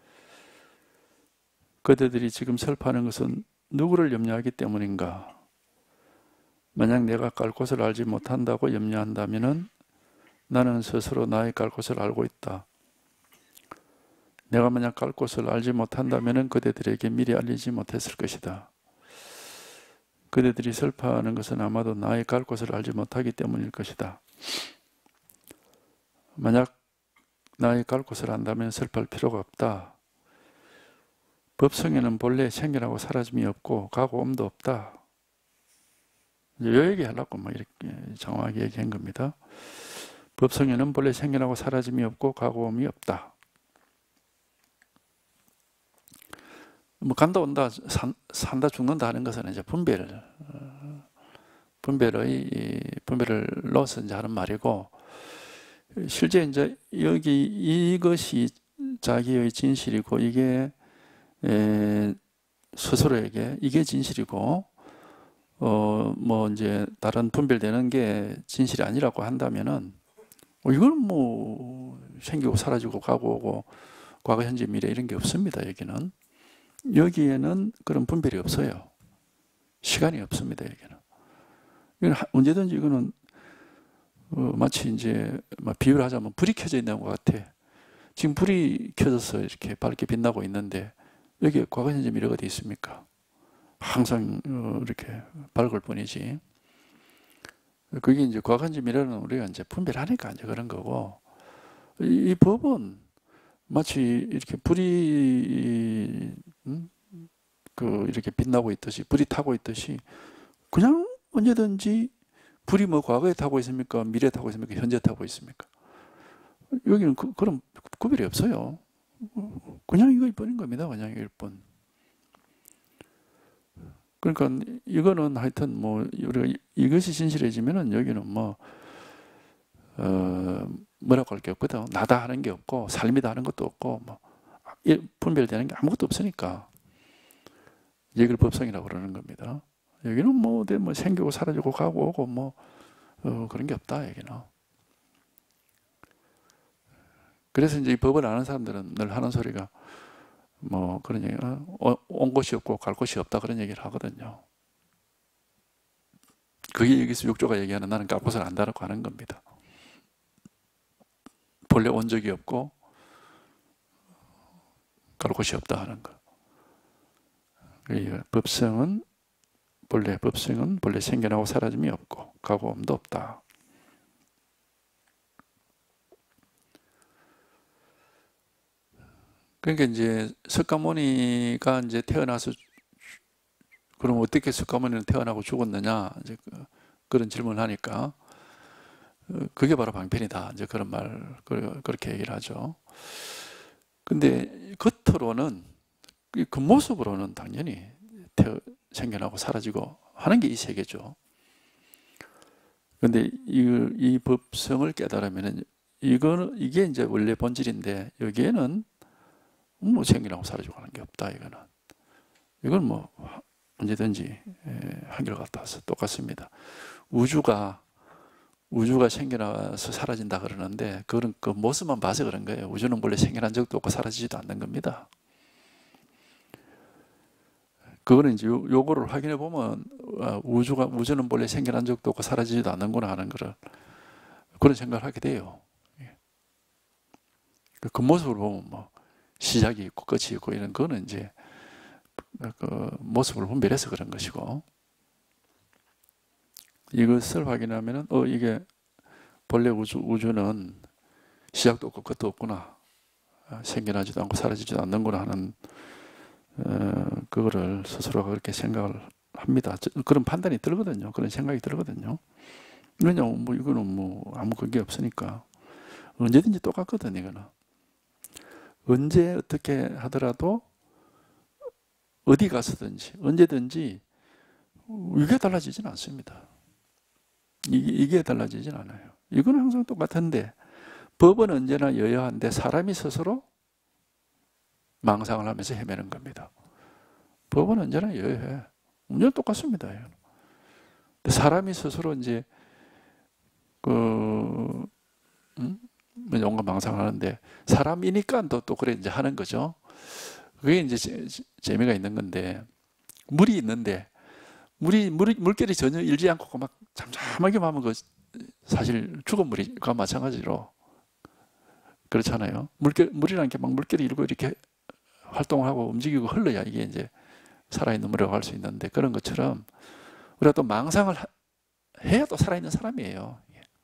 그대들이 지금 슬퍼하는 것은 누구를 염려하기 때문인가. 만약 내가 갈 곳을 알지 못한다고 염려한다면 나는 스스로 나의 갈 곳을 알고 있다. 내가 만약 갈 곳을 알지 못한다면 그대들에게 미리 알리지 못했을 것이다. 그대들이 슬퍼하는 것은 아마도 나의 갈 곳을 알지 못하기 때문일 것이다. 만약 나의 갈 곳을 안다면 슬퍼할 필요가 없다. 법성에는 본래 생겨나고 사라짐이 없고 가고 옴도 없다. 요 얘기하려고 이렇게 장황하게 얘기한 겁니다. 법성에는 본래 생겨나고 사라짐이 없고 가고 옴이 없다. 간다 온다 산다 죽는다 하는 것은 이제 분별을 넣어서 이제 하는 말이고, 실제 이제 여기 이것이 자기의 진실이고 이게 스스로에게 이게 진실이고 뭐 이제 다른 분별되는 게 진실이 아니라고 한다면은 이건 뭐 생기고 사라지고 가고 오고 과거 현재 미래 이런 게 없습니다. 여기에는 그런 분별이 없어요. 시간이 없습니다. 이건 언제든지 이거는 마치 이제 비유를 하자면 불이 켜져 있는 것 같아. 지금 불이 켜져서 이렇게 밝게 빛나고 있는데 여기 과거 현재 미래가 어디 있습니까? 항상 이렇게 밝을 뿐이지. 그게 이제 과거 현재 미래는 우리가 이제 분별하니까 이제 그런 거고, 이 법은 마치 이렇게 불이 이렇게 빛나고 있듯이, 불이 타고 있듯이 그냥 언제든지 불이 뭐 과거에 타고 있습니까? 미래에 타고 있습니까? 현재 타고 있습니까? 여기는 그런 구별이 없어요. 그냥 이거일 뿐인 겁니다. 그냥 이거일 뿐. 그러니까 이거는 하여튼 뭐 우리가 이것이 진실해지면은 여기는 뭐라고 할 게 없거든. 나다 하는 게 없고 삶이다 하는 것도 없고 분별되는 게 아무것도 없으니까 이걸 법성이라고 그러는 겁니다. 여기는 뭐 생기고 사라지고 가고 오고 그런 게 없다 여기는. 그래서 이제 이 법을 아는 사람들은 늘 하는 소리가 뭐 그런 얘기, 온 곳이 없고 갈 곳이 없다 그런 얘기를 하거든요. 그게 여기서 육조가 얘기하는 나는 갈 곳을 안다라고 하는 겁니다. 본래 온 적이 없고 갈 곳이 없다 하는 거. 법성은 본래 생겨나고 사라짐이 없고 가고 엄도 없다. 그러니까 이제 석가모니가 이제 태어나서 그럼 어떻게 석가모니는 태어나고 죽었느냐 이제 그런 질문을 하니까 그게 바로 방편이다 이제 그런 말 그렇게 얘기를 하죠. 근데 겉으로는 그 모습으로는 당연히 생겨나고 사라지고 하는 게 이 세계죠. 근데 이 법성을 깨달으면은 이게 이제 원래 본질인데 여기에는 뭐 생겨나고 사라지고 하는 게 없다 이거는. 이건 뭐 언제든지 한결같아서 똑같습니다. 우주가 생겨나서 사라진다 그러는데 그거는 그 모습만 봐서 그런 거예요. 우주는 원래 생겨난 적도 없고 사라지지도 않는 겁니다. 그거는 이제 요거를 확인해 보면 우주는 원래 생겨난 적도 없고 사라지지도 않는구나 하는 거를 그런 생각을 하게 돼요. 그 모습을 보면 뭐 시작이 있고 끝이 있고 이런 거는 이제 그 모습을 분별해서 그런 것이고 이것을 확인하면은 이게 본래 우주는 시작도 없고 끝도 없구나 생겨나지도 않고 사라지지도 않는구나 하는 그거를 스스로가 그렇게 생각을 합니다. 그런 판단이 들거든요. 그런 생각이 들거든요. 왜냐면 뭐 이거는 뭐 아무 관계 없으니까 언제든지 똑같거든 이거는. 언제 어떻게 하더라도 어디 가서든지 언제든지 이게 달라지진 않습니다. 이게 달라지진 않아요. 이건 항상 똑같은데 법은 언제나 여여한데 사람이 스스로 망상을 하면서 헤매는 겁니다. 법은 언제나 여여해. 언제나 똑같습니다. 사람이 스스로 이제 온갖 망상을 하는데 사람이니까 또 그래 이제 하는 거죠. 그게 이제 재미가 있는 건데 물이 있는데 물결이 전혀 일지 않고 막 잠잠하게 하면 그 사실 죽은 물이과 마찬가지로 그렇잖아요. 물이라는 게 막 물결이 일고 이렇게 활동을 하고 움직이고 흘러야 이게 이제 살아있는 물이라고 할 수 있는데 그런 것처럼 우리가 또 망상을 해야 또 살아있는 사람이에요.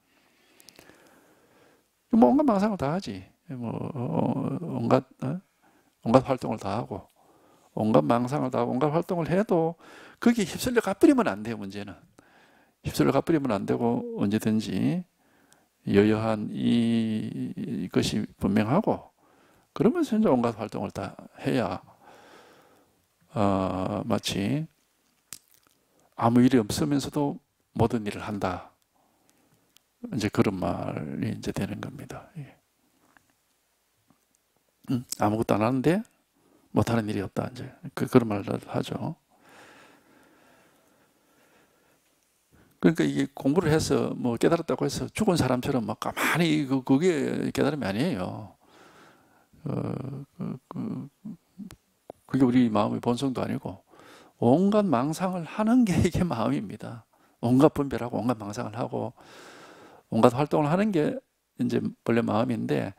뭐 온갖 망상을 다 하지. 뭐 온갖 활동을 다 하고 온갖 망상을 다 하고 온갖 활동을 해도 거기에 휩쓸려 가버리면 안 돼요. 문제는 휩쓸려 가버리면 안 되고 언제든지 여여한 이것이 분명하고 그러면서 이제 온갖 활동을 다 해야 마치 아무 일이 없으면서도 모든 일을 한다. 이제 그런 말이 이제 되는 겁니다. 아무것도 안 하는데 못하는 일이 없다. 이제 그런 말을 하죠. 그러니까 이게 공부를 해서 뭐 깨달았다고 해서 죽은 사람처럼 막 가만히 그게 깨달음이 아니에요. 그게 우리 마음의 본성도 아니고 온갖 망상을 하는 게 이게 마음입니다. 온갖 분별하고 온갖 망상을 하고 온갖 활동을 하는 게 이제 본래 마음인데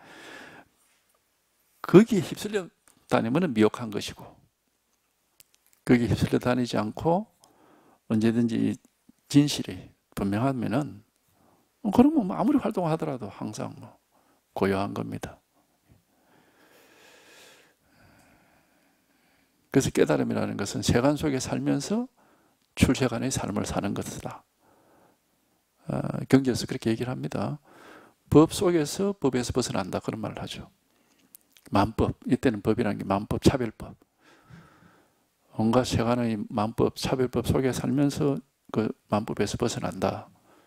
거기에 휩쓸려 다니면 미혹한 것이고 거기에 휩쓸려 다니지 않고 언제든지 진실이 분명하면은 그러면 뭐 아무리 활동하더라도 항상 뭐 고요한 겁니다. 그래서 깨달음이라는 것은 세간 속에 살면서 출세간의 삶을 사는 것이다. 경전에서 그렇게 얘기를 합니다. 법 속에서 법에서 벗어난다 그런 말을 하죠. 만법, 이때는 법이라는 게 만법, 차별법. 온갖 세간의 만법, 차별법 속에 살면서 그 만법에서 벗어난다.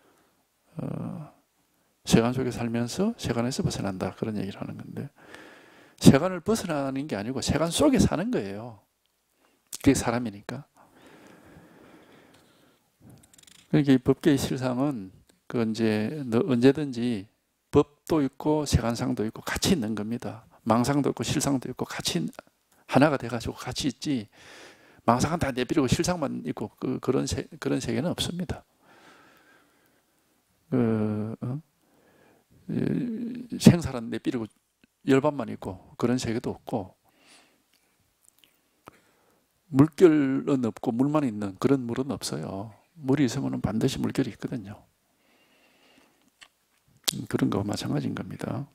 세간 속에 살면서 세간에서 벗어난다 그런 얘기를 하는 건데 세간을 벗어나는 게 아니고 세간 속에 사는 거예요. 그게 사람이니까. 그러니까 이 법계의 실상은 그 이제 언제든지 법도 있고 세간상도 있고 같이 있는 겁니다. 망상도 있고 실상도 있고 같이 하나가 돼가지고 같이 있지. 망상은 다 내버리고 실상만 있고 그런 세계는 없습니다. 생사는 내버리고 열반만 있고 그런 세계도 없고, 물결은 없고 물만 있는 그런 물은 없어요. 물이 있으면 반드시 물결이 있거든요. 그런 거와 마찬가지인 겁니다.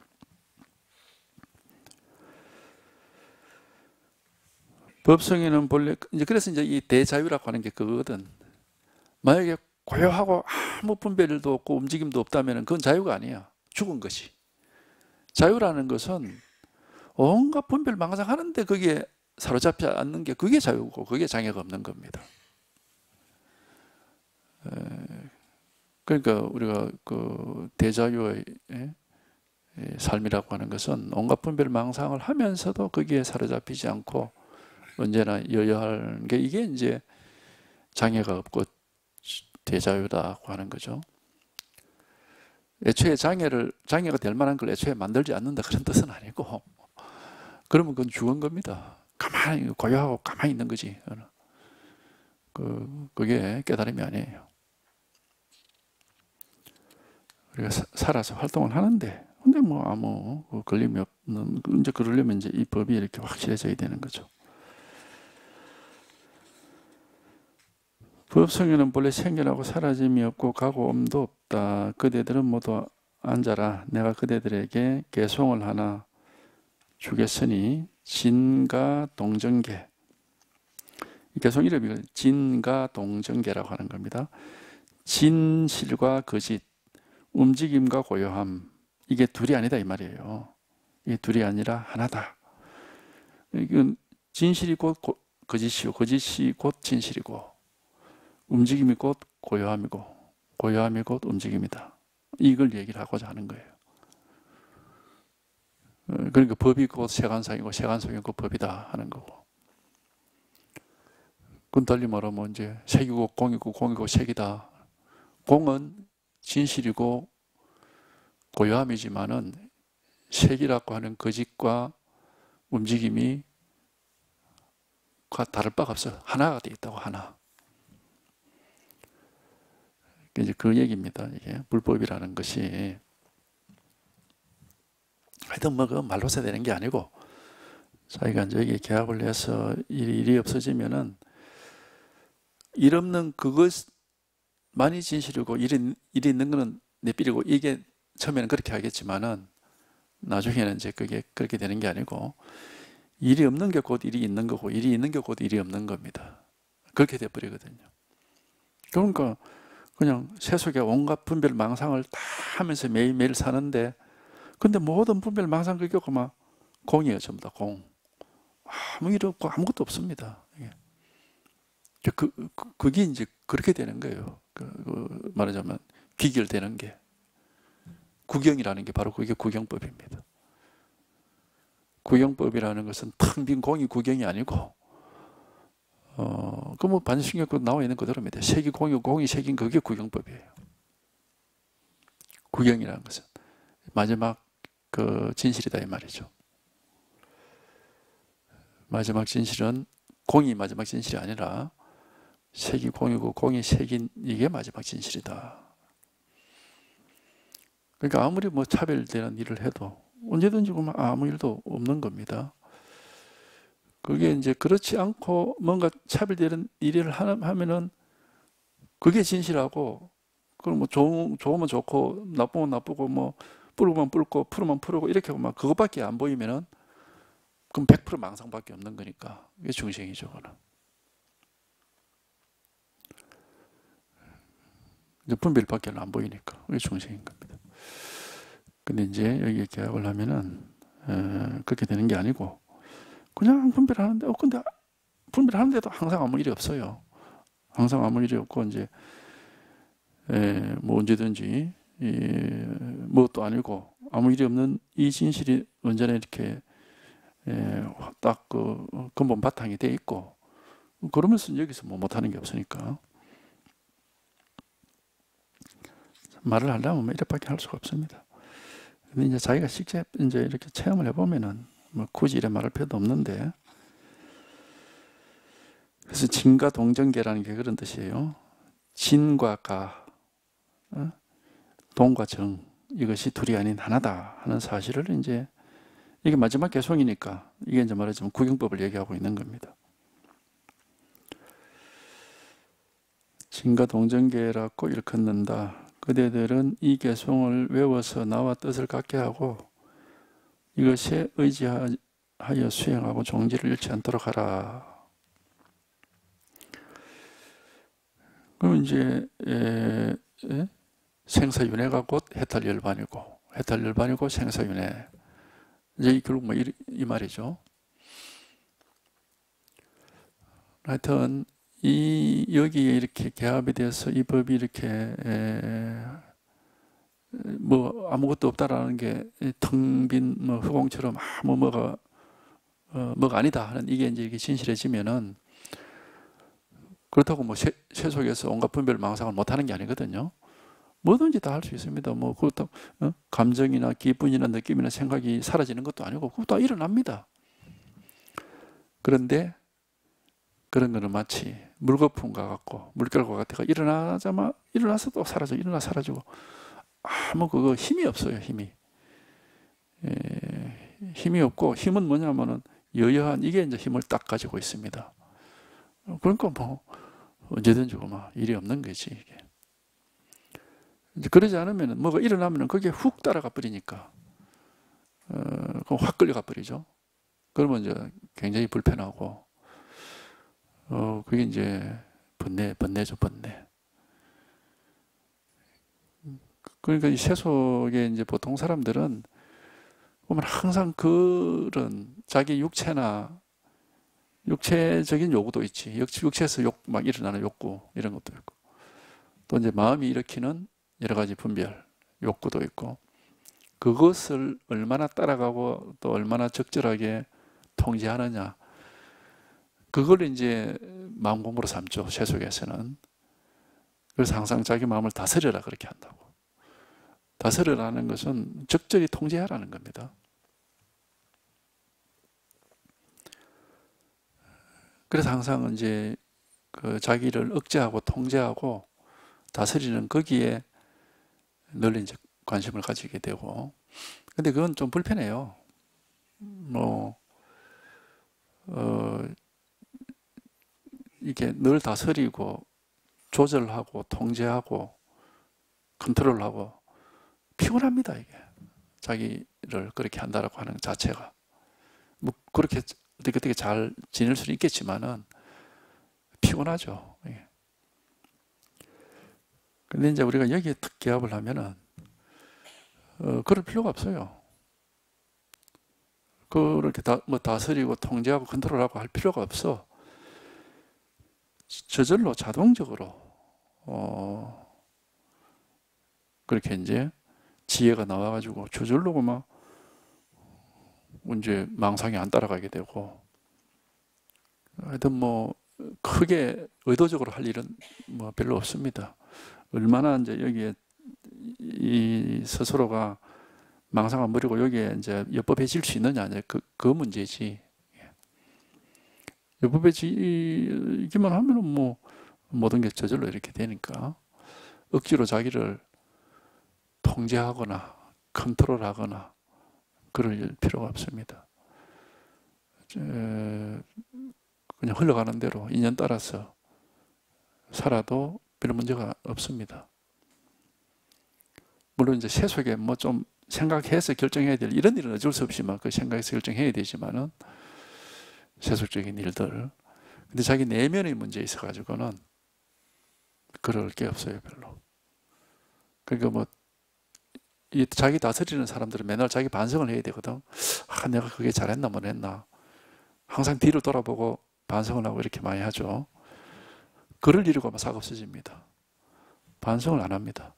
법성에는 본래 그래서 이제 이 대자유라고 하는 게 그거거든. 만약에 고요하고 아무 분별도 없고 움직임도 없다면 그건 자유가 아니야. 죽은 것이. 자유라는 것은 온갖 분별 망상하는데 거기에 사로잡지 않는 게 그게 자유고 그게 장애가 없는 겁니다. 그러니까 우리가 그 대자유의 삶이라고 하는 것은 온갖 분별 망상을 하면서도 거기에 사로잡히지 않고 언제나 여여하는 게 이게 이제 장애가 없고 대자유라고 하는 거죠. 애초에 장애가 될 만한 걸 애초에 만들지 않는다 그런 뜻은 아니고, 그러면 그건 죽은 겁니다. 가만히 고요하고 가만히 있는 거지. 그게 깨달음이 아니에요. 우리가 살아서 활동을 하는데, 근데 뭐 아무 걸림이 없는, 이제 그러려면 이제 이 법이 이렇게 확실해져야 되는 거죠. 법성에는 본래 생겨나고 사라짐이 없고 가고 엄도 없다. 그대들은 모두 앉아라. 내가 그대들에게 개송을 하나 주겠으니 진가 동정계. 이 개송 이름이 진가 동정계라고 하는 겁니다. 진실과 거짓, 움직임과 고요함, 이게 둘이 아니다 이 말이에요. 이게 둘이 아니라 하나다. 이건 진실이 곧 거짓이고 거짓이 곧 진실이고 움직임이 곧 고요함이고 고요함이 곧 움직임이다. 이걸 얘기를 하고자 하는 거예요. 그러니까 법이 곧 세간상이고 세간상이 곧 법이다 하는 거고, 그건 달리 말하면 이제 색이고 공이고 공이고 색이다. 공은 진실이고 고요함이지만은 색이라고 하는 거짓과 움직임이 다를 바가 없어요. 하나가 되어 있다고, 하나. 이제 그 얘기입니다. 이게 불법이라는 것이 하여튼 뭐 그 말로 써야 되는 게 아니고, 자기가 이제 여기 계약을 해서 일이 없어지면은 일 없는 그것만이 진실이고 일이 있는 거는 내비리고, 이게 처음에는 그렇게 하겠지만은 나중에는 이제 그게 그렇게 되는 게 아니고, 일이 없는 게 곧 일이 있는 거고 일이 있는 게 곧 일이 없는 겁니다. 그렇게 돼버리거든요. 그러니까 그냥 세속의 온갖 분별 망상을 다 하면서 매일매일 사는데, 근데 모든 분별 망상 그게 막 공이에요. 전부 다 공. 아무 일 없고 아무것도 없습니다. 그게 이제 그렇게 되는 거예요. 말하자면 귀결되는 게, 구경이라는 게 바로 그게 구경법입니다. 구경법이라는 것은 텅 빈 공이 구경이 아니고, 그 뭐 반신경구 나와 있는 그대로입니다. 색이 공이고 공이 색인 그게 구경법이에요. 구경이라는 것은 마지막 그 진실이다 이 말이죠. 마지막 진실은 공이 마지막 진실이 아니라 색이 공이고 공이 색인 이게 마지막 진실이다. 그러니까 아무리 뭐 차별되는 일을 해도 언제든지 아무 일도 없는 겁니다. 그게 이제 그렇지 않고 뭔가 차별되는 일을 하면은 그게 진실하고, 그럼 뭐 좋으면 좋고 나쁘면 나쁘고 뭐 뿔으면 뿔고 풀으면 풀고 이렇게 막 그것밖에 안 보이면은 그럼 100% 망상밖에 없는 거니까 이게 중생이죠. 그거는 이제 분별밖에 안 보이니까 이게 중생인 겁니다. 근데 이제 여기 계약을 하면은 그렇게 되는 게 아니고 그냥 분별하는데, 근데 분별하는데도 항상 아무 일이 없어요. 항상 아무 일이 없고 이제 뭐 언제든지 뭣도 아니고 아무 일이 없는 이 진실이 언제나 이렇게 딱 그 근본 바탕이 돼 있고, 그러면서 여기서 뭐 못하는 게 없으니까. 말을 하려면 뭐 이렇게밖에 할 수가 없습니다. 근데 이제 자기가 직접 이제 이렇게 체험을 해보면은 뭐 굳이 이래 말할 필요도 없는데, 그래서 진과 동정계라는 게 그런 뜻이에요. 진과 가, 동과 정, 이것이 둘이 아닌 하나다 하는 사실을 이제, 이게 마지막 개송이니까 이게 이제 말하자면 구경법을 얘기하고 있는 겁니다. 진과 동정계라고 일컫는다. 그대들은 이 개송을 외워서 나와 뜻을 같게 하고 이것에 의지하여 수행하고 종지를 잃지 않도록 하라. 그럼 이제 생사윤회가 곧 해탈열반이고, 해탈열반이고 생사윤회, 이제 결국 뭐 이 말이죠. 하여튼 여기에 이렇게 개합이 돼서 이 법이 이렇게 뭐 아무것도 없다라는 게 텅 빈 뭐 흑공처럼 아무 뭐가 아니다 하는, 이게 이제 이렇게 진실해지면은, 그렇다고 뭐 쇠 속에서 온갖 분별 망상을 못하는 게 아니거든요. 뭐든지 다 할 수 있습니다. 뭐 그렇다고 감정이나 기분이나 느낌이나 생각이 사라지는 것도 아니고 그것도 다 일어납니다. 그런데 그런 거는 마치 물거품과 같고 물결과 같아가 일어나서 또 사라져, 일어나 사라지고 아무 그거 힘이 없어요. 힘이 없고, 힘은 뭐냐면은 여여한, 이게 이제 힘을 딱 가지고 있습니다. 그러니까 뭐 언제든지 막 일이 없는 거지 이게. 이제 그러지 않으면 뭐가 일어나면은 거기에 훅 따라가 버리니까 그럼 확 끌려가 버리죠. 그러면 이제 굉장히 불편하고, 그게 이제 번뇌죠, 번뇌. 그러니까 이 세속에 이제 보통 사람들은 보면 항상 그런 자기 육체적인 요구도 있지. 육체에서 막 일어나는 욕구, 이런 것도 있고. 또 이제 마음이 일으키는 여러 가지 분별, 욕구도 있고. 그것을 얼마나 따라가고 또 얼마나 적절하게 통제하느냐. 그걸 이제 마음 공부로 삼죠, 세속에서는. 그래서 항상 자기 마음을 다스려라 그렇게 한다고. 다스려라는 것은 적절히 통제하라는 겁니다. 그래서 항상 이제 그 자기를 억제하고 통제하고 다스리는 거기에 늘 이제 관심을 가지게 되고. 근데 그건 좀 불편해요. 뭐, 이게 늘 다스리고 조절하고 통제하고 컨트롤하고 피곤합니다, 이게. 자기를 그렇게 한다라고 하는 자체가. 뭐, 그렇게 어떻게 잘 지낼 수는 있겠지만은 피곤하죠. 근데 이제 우리가 여기에 탁 기합을 하면은, 그럴 필요가 없어요. 그렇게 뭐 다스리고 통제하고 컨트롤하고 할 필요가 없어. 저절로 자동적으로, 그렇게 이제 지혜가 나와가지고 저절로 막 이제 망상이 안 따라가게 되고, 하여튼 뭐 크게 의도적으로 할 일은 뭐 별로 없습니다. 얼마나 이제 여기에 이 스스로가 망상을 버리고 여기에 이제 엽법해질 수 있느냐, 그 문제지. 엽법해지기만 하면은 뭐 모든 게 저절로 이렇게 되니까, 억지로 자기를 통제하거나 컨트롤하거나 그럴 필요가 없습니다. 그냥 흘러가는 대로 인연 따라서 살아도 별 문제가 없습니다. 물론 이제 세속에 뭐 좀 생각해서 결정해야 될 이런 일은 어쩔 수 없지만, 그 생각해서 결정해야 되지만은 세속적인 일들. 근데 자기 내면의 문제에 있어 가지고는 그럴 게 없어요, 별로. 그러니까 뭐 이 자기 다스리는 사람들은 맨날 자기 반성을 해야 되거든. 내가 그게 잘했나 못했나. 항상 뒤를 돌아보고 반성을 하고 이렇게 많이 하죠. 그럴 일이 싹 없어집니다. 반성을 안 합니다.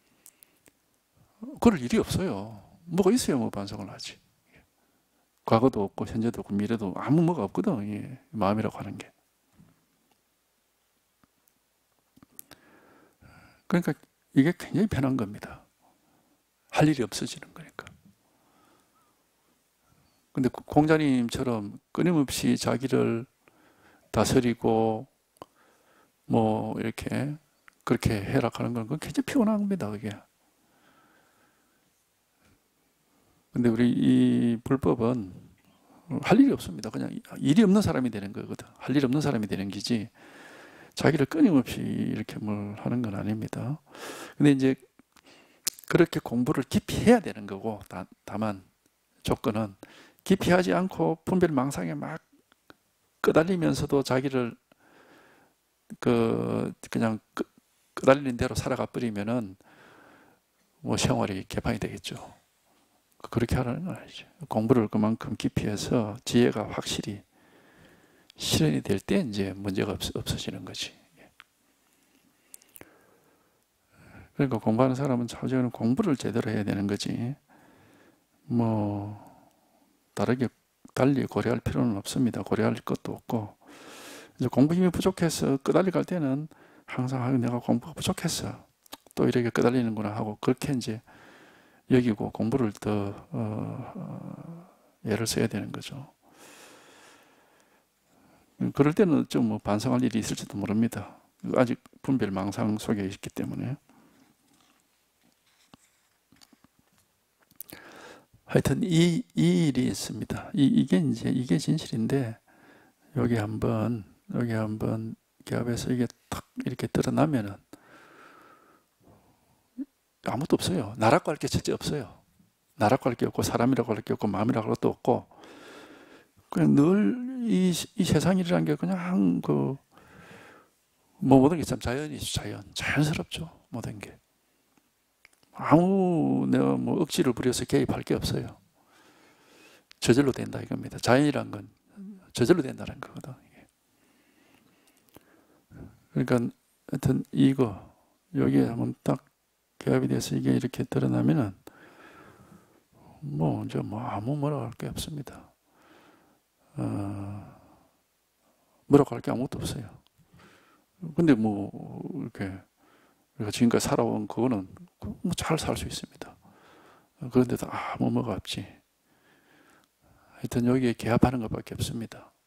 그럴 일이 없어요. 뭐가 있어야 뭐 반성을 하지. 과거도 없고 현재도 없고 미래도 아무 뭐가 없거든, 마음이라고 하는 게. 그러니까 이게 굉장히 편한 겁니다. 할 일이 없어지는 거니까. 근데 공자님처럼 끊임없이 자기를 다스리고 뭐 이렇게 그렇게 해락하는 건 그건 굉장히 피곤한 겁니다. 그게. 근데 우리 이 불법은 할 일이 없습니다. 그냥 일이 없는 사람이 되는 거거든. 할 일 없는 사람이 되는 기지. 자기를 끊임없이 이렇게 뭘 하는 건 아닙니다. 근데 이제 그렇게 공부를 깊이 해야 되는 거고, 다만 조건은 깊이 하지 않고 분별망상에 막 끄달리면서도 자기를 그냥 끄달리는 대로 살아가 버리면은 뭐 생활이 개판이 되겠죠. 그렇게 하라는 건 아니죠. 공부를 그만큼 깊이 해서 지혜가 확실히 실현이 될 때 이제 문제가 없어지는 거지. 그러니까 공부하는 사람은 자주는 공부를 제대로 해야 되는 거지. 뭐 달리 고려할 필요는 없습니다. 고려할 것도 없고. 이제 공부 힘이 부족해서 끄달리 갈 때는 항상 내가 공부가 부족했어. 또 이렇게 끄달리는구나 하고 그렇게 이제 여기고 공부를 더 애를 써야 되는 거죠. 그럴 때는 좀 뭐 반성할 일이 있을지도 모릅니다. 아직 분별망상 속에 있기 때문에. 하여튼 이 일이 있습니다. 이게 진실인데 여기 한번 기압에서 이게 탁 이렇게 드러나면은 아무것도 없어요. 나라고 할 게 첫째 없어요. 나라고 할 게 없고 사람이라고 할 게 없고 마음이라고 할 것도 없고 그냥 늘 이 세상이라는 게 그냥 뭐 모든 게 참 자연이죠. 자연스럽죠. 모든 게. 내가 뭐 억지를 부려서 개입할 게 없어요. 저절로 된다 이겁니다. 자연이란 건 저절로 된다는 거거든. 그러니까 하여튼 여기에 한번 딱 개합이 돼서 이게 이렇게 드러나면은 이제 뭐라고 할 게 없습니다. 뭐라고 할 게 아무것도 없어요. 근데 이렇게 우리가 지금까지 살아온 그거는 잘 살 수 있습니다. 그런데도 뭐가 없지. 하여튼 여기에 개합하는 것밖에 없습니다.